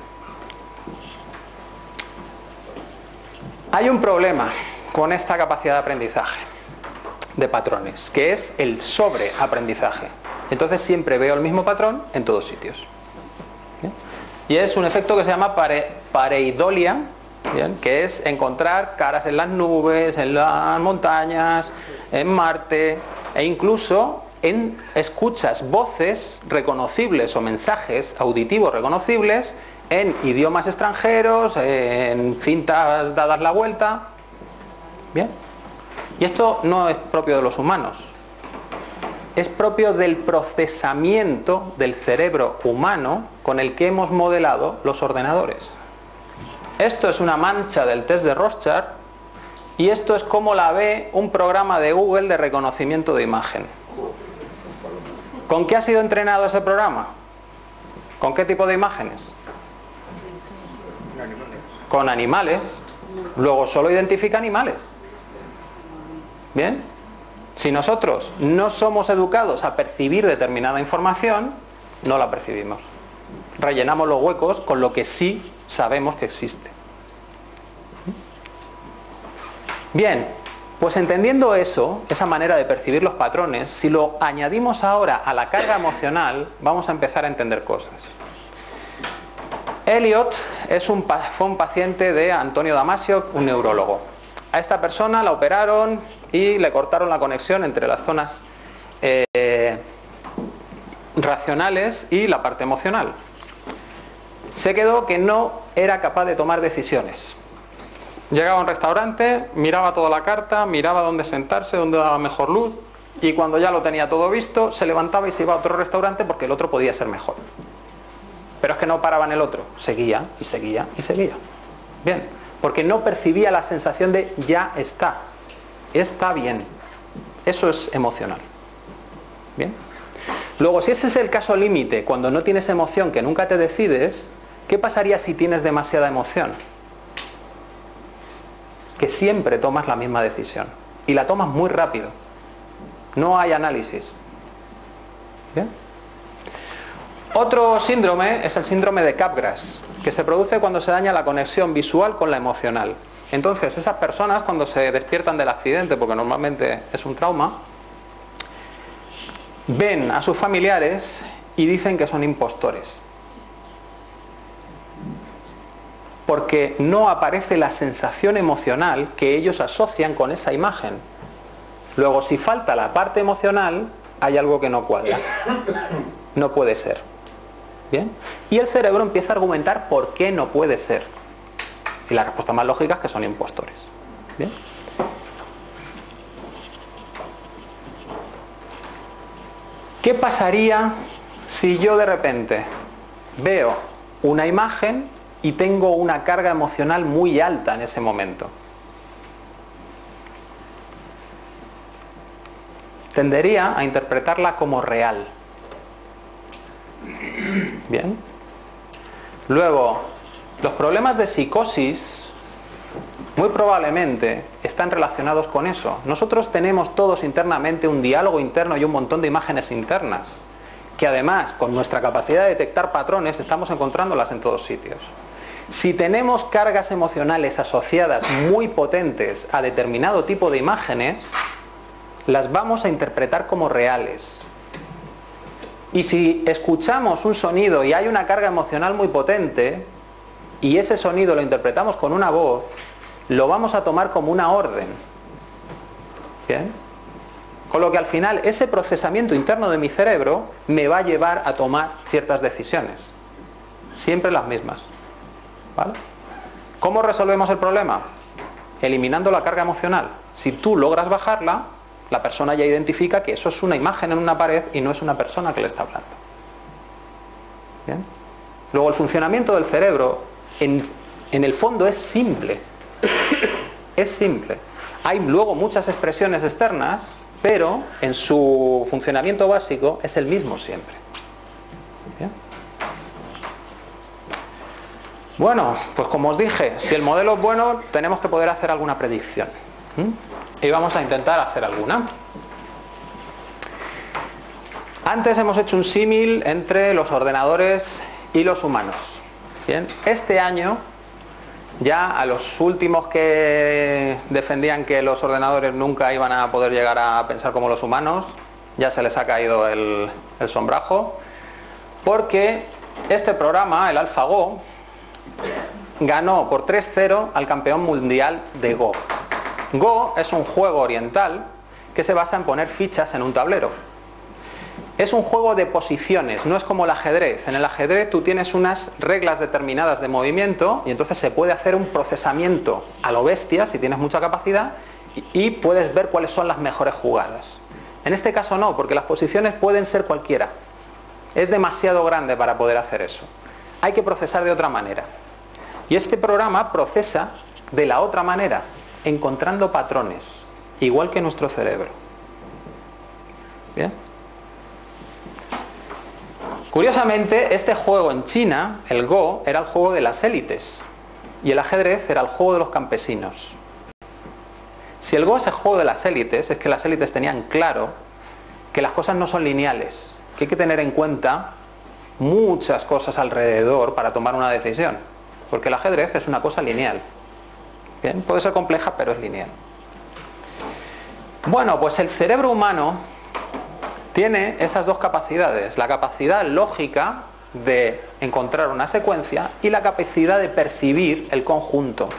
Hay un problema con esta capacidad de aprendizaje de patrones, que es el sobreaprendizaje. Entonces siempre veo el mismo patrón en todos sitios. ¿Bien? Y es un efecto que se llama pareidolia, ¿bien? Que es encontrar caras en las nubes, en las montañas, en Marte, e incluso escuchas voces reconocibles o mensajes auditivos reconocibles en idiomas extranjeros, en cintas dadas la vuelta. ¿Bien? Y esto no es propio de los humanos. Es propio del procesamiento del cerebro humano con el que hemos modelado los ordenadores. Esto es una mancha del test de Rorschach y esto es como la ve un programa de Google de reconocimiento de imagen. ¿Con qué ha sido entrenado ese programa? ¿Con qué tipo de imágenes? Con animales. Luego solo identifica animales. ¿Bien? Si nosotros no somos educados a percibir determinada información, no la percibimos. Rellenamos los huecos con lo que sí sabemos que existe. Bien, pues entendiendo eso, esa manera de percibir los patrones, si lo añadimos ahora a la carga emocional, vamos a empezar a entender cosas. Elliot fue un paciente de Antonio Damasio, un neurólogo. A esta persona la operaron y le cortaron la conexión entre las zonas racionales y la parte emocional. Se quedó que no era capaz de tomar decisiones. Llegaba a un restaurante, miraba toda la carta, miraba dónde sentarse, dónde daba mejor luz, y cuando ya lo tenía todo visto, se levantaba y se iba a otro restaurante porque el otro podía ser mejor. Pero es que no paraba en el otro, seguía y seguía y seguía. Bien, porque no percibía la sensación de ya está bien. Eso es emocional. Bien. Luego, si ese es el caso límite, cuando no tienes emoción, que nunca te decides, ¿qué pasaría si tienes demasiada emoción? Que siempre tomas la misma decisión y la tomas muy rápido. No hay análisis. ¿Bien? Otro síndrome es el síndrome de Capgras, que se produce cuando se daña la conexión visual con la emocional. Entonces, esas personas, cuando se despiertan del accidente, porque normalmente es un trauma, ven a sus familiares y dicen que son impostores. Porque no aparece la sensación emocional que ellos asocian con esa imagen. Luego, si falta la parte emocional, hay algo que no cuadra. No puede ser. ¿Bien? Y el cerebro empieza a argumentar por qué no puede ser. Y la respuesta más lógica es que son impostores. ¿Bien? ¿Qué pasaría si yo de repente veo una imagen y tengo una carga emocional muy alta en ese momento? Tendería a interpretarla como real. Bien. Luego, los problemas de psicosis muy probablemente están relacionados con eso. Nosotros tenemos todos internamente un diálogo interno y un montón de imágenes internas, que además, con nuestra capacidad de detectar patrones, estamos encontrándolas en todos sitios. Si tenemos cargas emocionales asociadas muy potentes a determinado tipo de imágenes, las vamos a interpretar como reales. Y si escuchamos un sonido y hay una carga emocional muy potente, y ese sonido lo interpretamos con una voz, lo vamos a tomar como una orden. ¿Bien? Con lo que al final ese procesamiento interno de mi cerebro me va a llevar a tomar ciertas decisiones. Siempre las mismas. ¿Vale? ¿Cómo resolvemos el problema? Eliminando la carga emocional. Si tú logras bajarla, la persona ya identifica que eso es una imagen en una pared y no es una persona que le está hablando. ¿Bien? Luego el funcionamiento del cerebro en el fondo es simple. Es simple. Hay luego muchas expresiones externas, pero en su funcionamiento básico es el mismo siempre. ¿Bien? Bueno, pues como os dije, si el modelo es bueno, tenemos que poder hacer alguna predicción. Y vamos a intentar hacer alguna. Antes hemos hecho un símil entre los ordenadores y los humanos. Bien, este año, ya a los últimos que defendían que los ordenadores nunca iban a poder llegar a pensar como los humanos, ya se les ha caído el sombrajo, porque este programa, el AlphaGo, ganó por 3-0 al campeón mundial de Go. Go es un juego oriental que se basa en poner fichas en un tablero. Es un juego de posiciones, no es como el ajedrez. En el ajedrez tú tienes unas reglas determinadas de movimiento y entonces se puede hacer un procesamiento a lo bestia si tienes mucha capacidad y puedes ver cuáles son las mejores jugadas. En este caso no, porque las posiciones pueden ser cualquiera. Es demasiado grande para poder hacer eso. Hay que procesar de otra manera. Y este programa procesa de la otra manera, encontrando patrones, igual que nuestro cerebro. ¿Bien? Curiosamente, este juego en China, el Go, era el juego de las élites y el ajedrez era el juego de los campesinos. Si el Go es el juego de las élites, es que las élites tenían claro que las cosas no son lineales, que hay que tener en cuenta muchas cosas alrededor para tomar una decisión, porque el ajedrez es una cosa lineal. Bien, puede ser compleja, pero es lineal. Bueno, pues el cerebro humano tiene esas dos capacidades, la capacidad lógica de encontrar una secuencia y la capacidad de percibir el conjunto.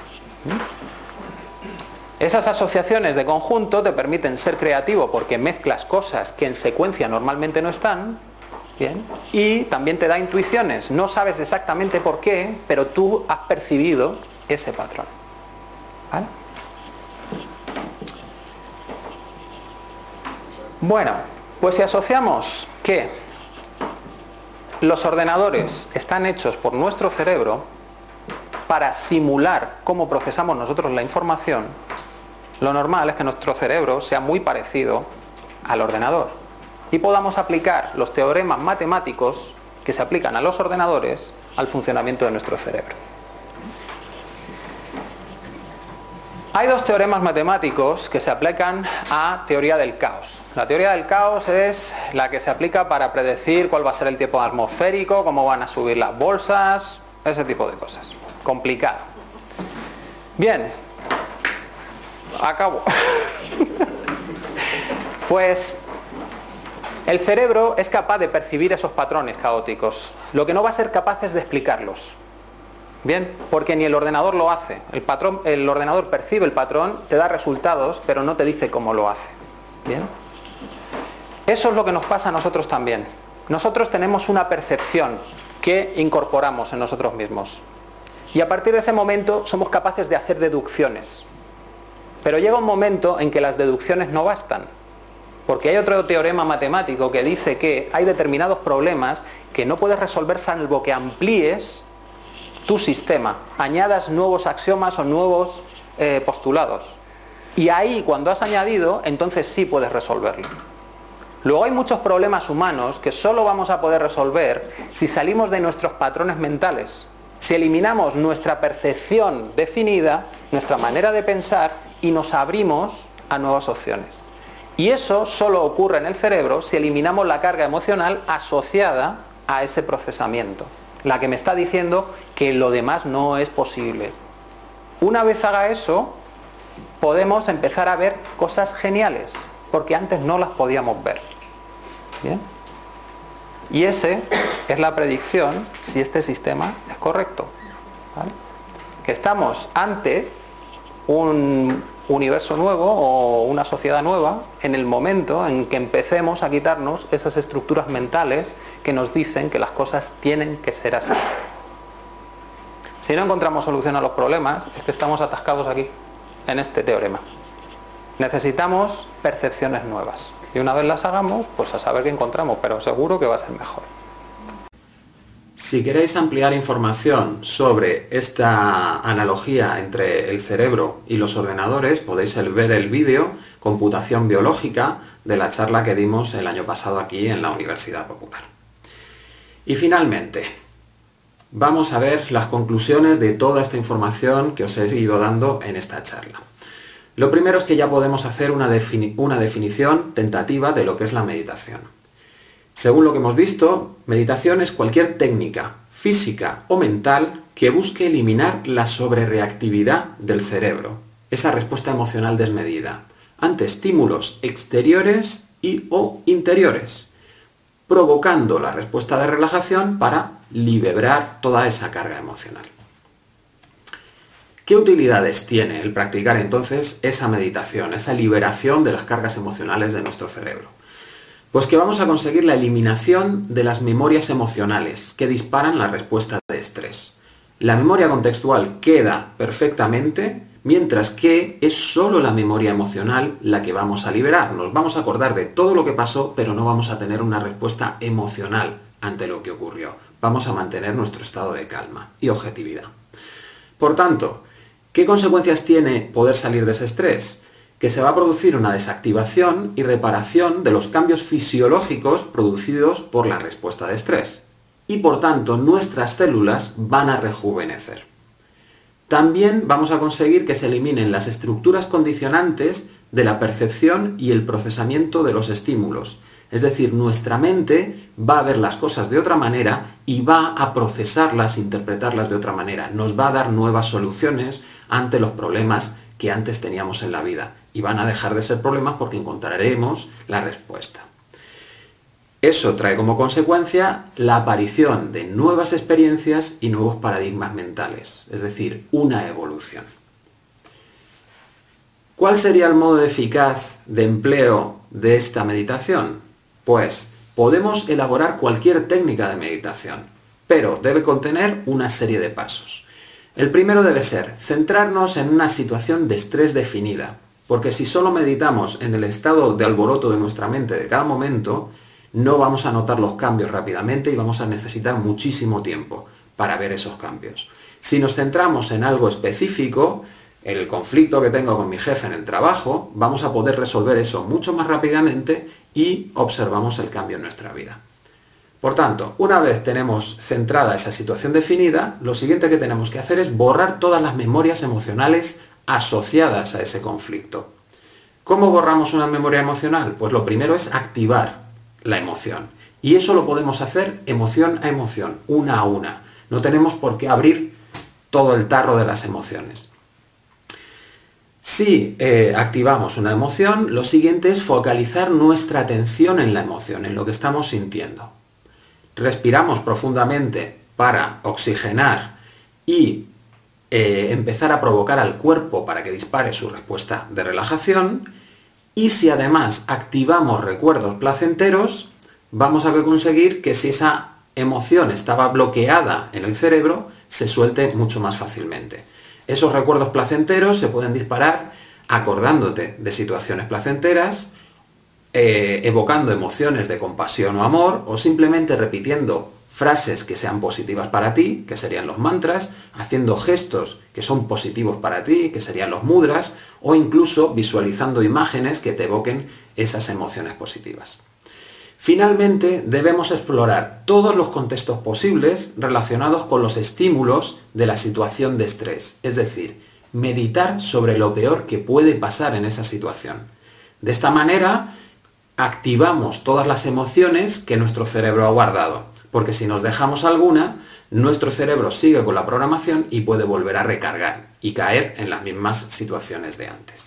Esas asociaciones de conjunto te permiten ser creativo porque mezclas cosas que en secuencia normalmente no están. Bien. Y también te da intuiciones, no sabes exactamente por qué, pero tú has percibido ese patrón. ¿Vale? Bueno, pues si asociamos que los ordenadores están hechos por nuestro cerebro para simular cómo procesamos nosotros la información, lo normal es que nuestro cerebro sea muy parecido al ordenador y podamos aplicar los teoremas matemáticos que se aplican a los ordenadores al funcionamiento de nuestro cerebro. Hay dos teoremas matemáticos que se aplican a teoría del caos. La teoría del caos es la que se aplica para predecir cuál va a ser el tiempo atmosférico, cómo van a subir las bolsas, ese tipo de cosas. Complicado. Bien, acabo. Pues el cerebro es capaz de percibir esos patrones caóticos. Lo que no va a ser capaz es de explicarlos. Bien, porque ni el ordenador lo hace. El ordenador percibe el patrón, te da resultados, pero no te dice cómo lo hace. Bien. Eso es lo que nos pasa a nosotros también. Nosotros tenemos una percepción que incorporamos en nosotros mismos. Y a partir de ese momento somos capaces de hacer deducciones. Pero llega un momento en que las deducciones no bastan. Porque hay otro teorema matemático que dice que hay determinados problemas que no puedes resolver salvo que amplíes tu sistema, añadas nuevos axiomas o nuevos postulados. Y ahí, cuando has añadido, entonces sí puedes resolverlo. Luego hay muchos problemas humanos que solo vamos a poder resolver si salimos de nuestros patrones mentales. Si eliminamos nuestra percepción definida nuestra manera de pensar y nos abrimos a nuevas opciones. Y eso solo ocurre en el cerebro si eliminamos la carga emocional asociada a ese procesamiento, la que me está diciendo que lo demás no es posible. Una vez haga eso, podemos empezar a ver cosas geniales, porque antes no las podíamos ver. ¿Bien? Y ese es la predicción si este sistema es correcto. ¿Vale? Que estamos ante un universo nuevo o una sociedad nueva en el momento en que empecemos a quitarnos esas estructuras mentales que nos dicen que las cosas tienen que ser así. Si no encontramos solución a los problemas, es que estamos atascados aquí, en este teorema. Necesitamos percepciones nuevas. Y una vez las hagamos, pues a saber qué encontramos, pero seguro que va a ser mejor. Si queréis ampliar información sobre esta analogía entre el cerebro y los ordenadores, podéis ver el vídeo Computación Biológica de la charla que dimos el año pasado aquí en la Universidad Popular. Y finalmente, vamos a ver las conclusiones de toda esta información que os he ido dando en esta charla. Lo primero es que ya podemos hacer una definición tentativa de lo que es la meditación. Según lo que hemos visto, meditación es cualquier técnica física o mental que busque eliminar la sobrereactividad del cerebro, esa respuesta emocional desmedida, ante estímulos exteriores o interiores, provocando la respuesta de relajación para liberar toda esa carga emocional. ¿Qué utilidades tiene el practicar entonces esa meditación, esa liberación de las cargas emocionales de nuestro cerebro? Pues que vamos a conseguir la eliminación de las memorias emocionales que disparan la respuesta de estrés. La memoria contextual queda perfectamente, mientras que es solo la memoria emocional la que vamos a liberar. Nos vamos a acordar de todo lo que pasó, pero no vamos a tener una respuesta emocional ante lo que ocurrió. Vamos a mantener nuestro estado de calma y objetividad. Por tanto, ¿qué consecuencias tiene poder salir de ese estrés? Que se va a producir una desactivación y reparación de los cambios fisiológicos producidos por la respuesta de estrés. Y por tanto, nuestras células van a rejuvenecer. También vamos a conseguir que se eliminen las estructuras condicionantes de la percepción y el procesamiento de los estímulos. Es decir, nuestra mente va a ver las cosas de otra manera y va a procesarlas, interpretarlas de otra manera. Nos va a dar nuevas soluciones ante los problemas que antes teníamos en la vida. Y van a dejar de ser problemas porque encontraremos la respuesta. Eso trae como consecuencia la aparición de nuevas experiencias y nuevos paradigmas mentales, es decir, una evolución. ¿Cuál sería el modo eficaz de empleo de esta meditación? Pues podemos elaborar cualquier técnica de meditación, pero debe contener una serie de pasos. El primero debe ser centrarnos en una situación de estrés definida, porque si solo meditamos en el estado de alboroto de nuestra mente de cada momento, no vamos a notar los cambios rápidamente y vamos a necesitar muchísimo tiempo para ver esos cambios. Si nos centramos en algo específico, el conflicto que tengo con mi jefe en el trabajo, vamos a poder resolver eso mucho más rápidamente y observamos el cambio en nuestra vida. Por tanto, una vez tenemos centrada esa situación definida, lo siguiente que tenemos que hacer es borrar todas las memorias emocionales asociadas a ese conflicto. ¿Cómo borramos una memoria emocional? Pues lo primero es activar la emoción. Y eso lo podemos hacer emoción a emoción, una a una. No tenemos por qué abrir todo el tarro de las emociones. Si activamos una emoción, lo siguiente es focalizar nuestra atención en la emoción, en lo que estamos sintiendo. Respiramos profundamente para oxigenar y empezar a provocar al cuerpo para que dispare su respuesta de relajación. Y si además activamos recuerdos placenteros, vamos a conseguir que si esa emoción estaba bloqueada en el cerebro, se suelte mucho más fácilmente. Esos recuerdos placenteros se pueden disparar acordándote de situaciones placenteras, evocando emociones de compasión o amor, o simplemente repitiendo frases que sean positivas para ti, que serían los mantras, haciendo gestos que son positivos para ti, que serían los mudras, o incluso visualizando imágenes que te evoquen esas emociones positivas. Finalmente, debemos explorar todos los contextos posibles relacionados con los estímulos de la situación de estrés, es decir, meditar sobre lo peor que puede pasar en esa situación. De esta manera, activamos todas las emociones que nuestro cerebro ha guardado, porque si nos dejamos alguna, nuestro cerebro sigue con la programación y puede volver a recargar y caer en las mismas situaciones de antes.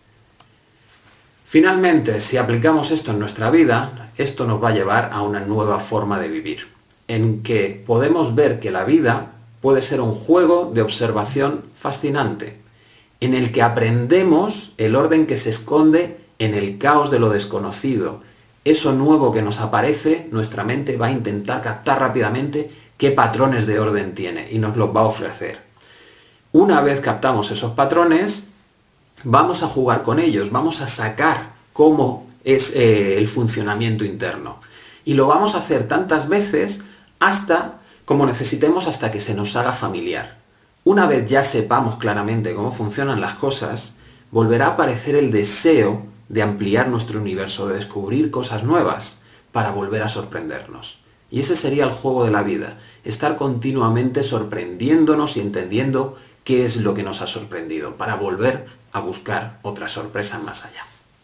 Finalmente, si aplicamos esto en nuestra vida, esto nos va a llevar a una nueva forma de vivir, en que podemos ver que la vida puede ser un juego de observación fascinante, en el que aprendemos el orden que se esconde en el caos de lo desconocido. Eso nuevo que nos aparece, nuestra mente va a intentar captar rápidamente qué patrones de orden tiene y nos los va a ofrecer. Una vez captamos esos patrones, vamos a jugar con ellos, vamos a sacar cómo es el funcionamiento interno. Y lo vamos a hacer tantas veces como necesitemos hasta que se nos haga familiar. Una vez ya sepamos claramente cómo funcionan las cosas, volverá a aparecer el deseo de ampliar nuestro universo, de descubrir cosas nuevas para volver a sorprendernos. Y ese sería el juego de la vida, estar continuamente sorprendiéndonos y entendiendo qué es lo que nos ha sorprendido, para volver a buscar otra sorpresa más allá.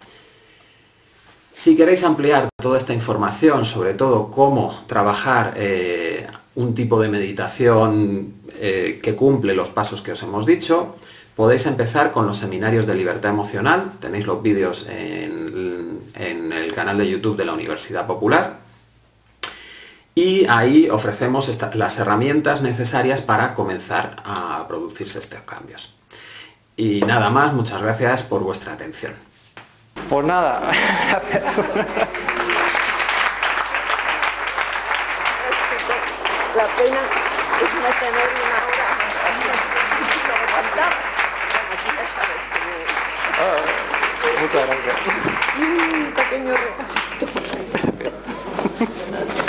Si queréis ampliar toda esta información, sobre todo cómo trabajar un tipo de meditación que cumple los pasos que os hemos dicho, podéis empezar con los seminarios de libertad emocional. Tenéis los vídeos en el canal de YouTube de la Universidad Popular. Y ahí ofrecemos las herramientas necesarias para comenzar a producirse estos cambios. Y nada más, muchas gracias por vuestra atención. Pues nada, gracias. La pena es no tener una hora y si lo aguantamos, aquí ya sabes que... Muchas gracias. Un pequeño repaso.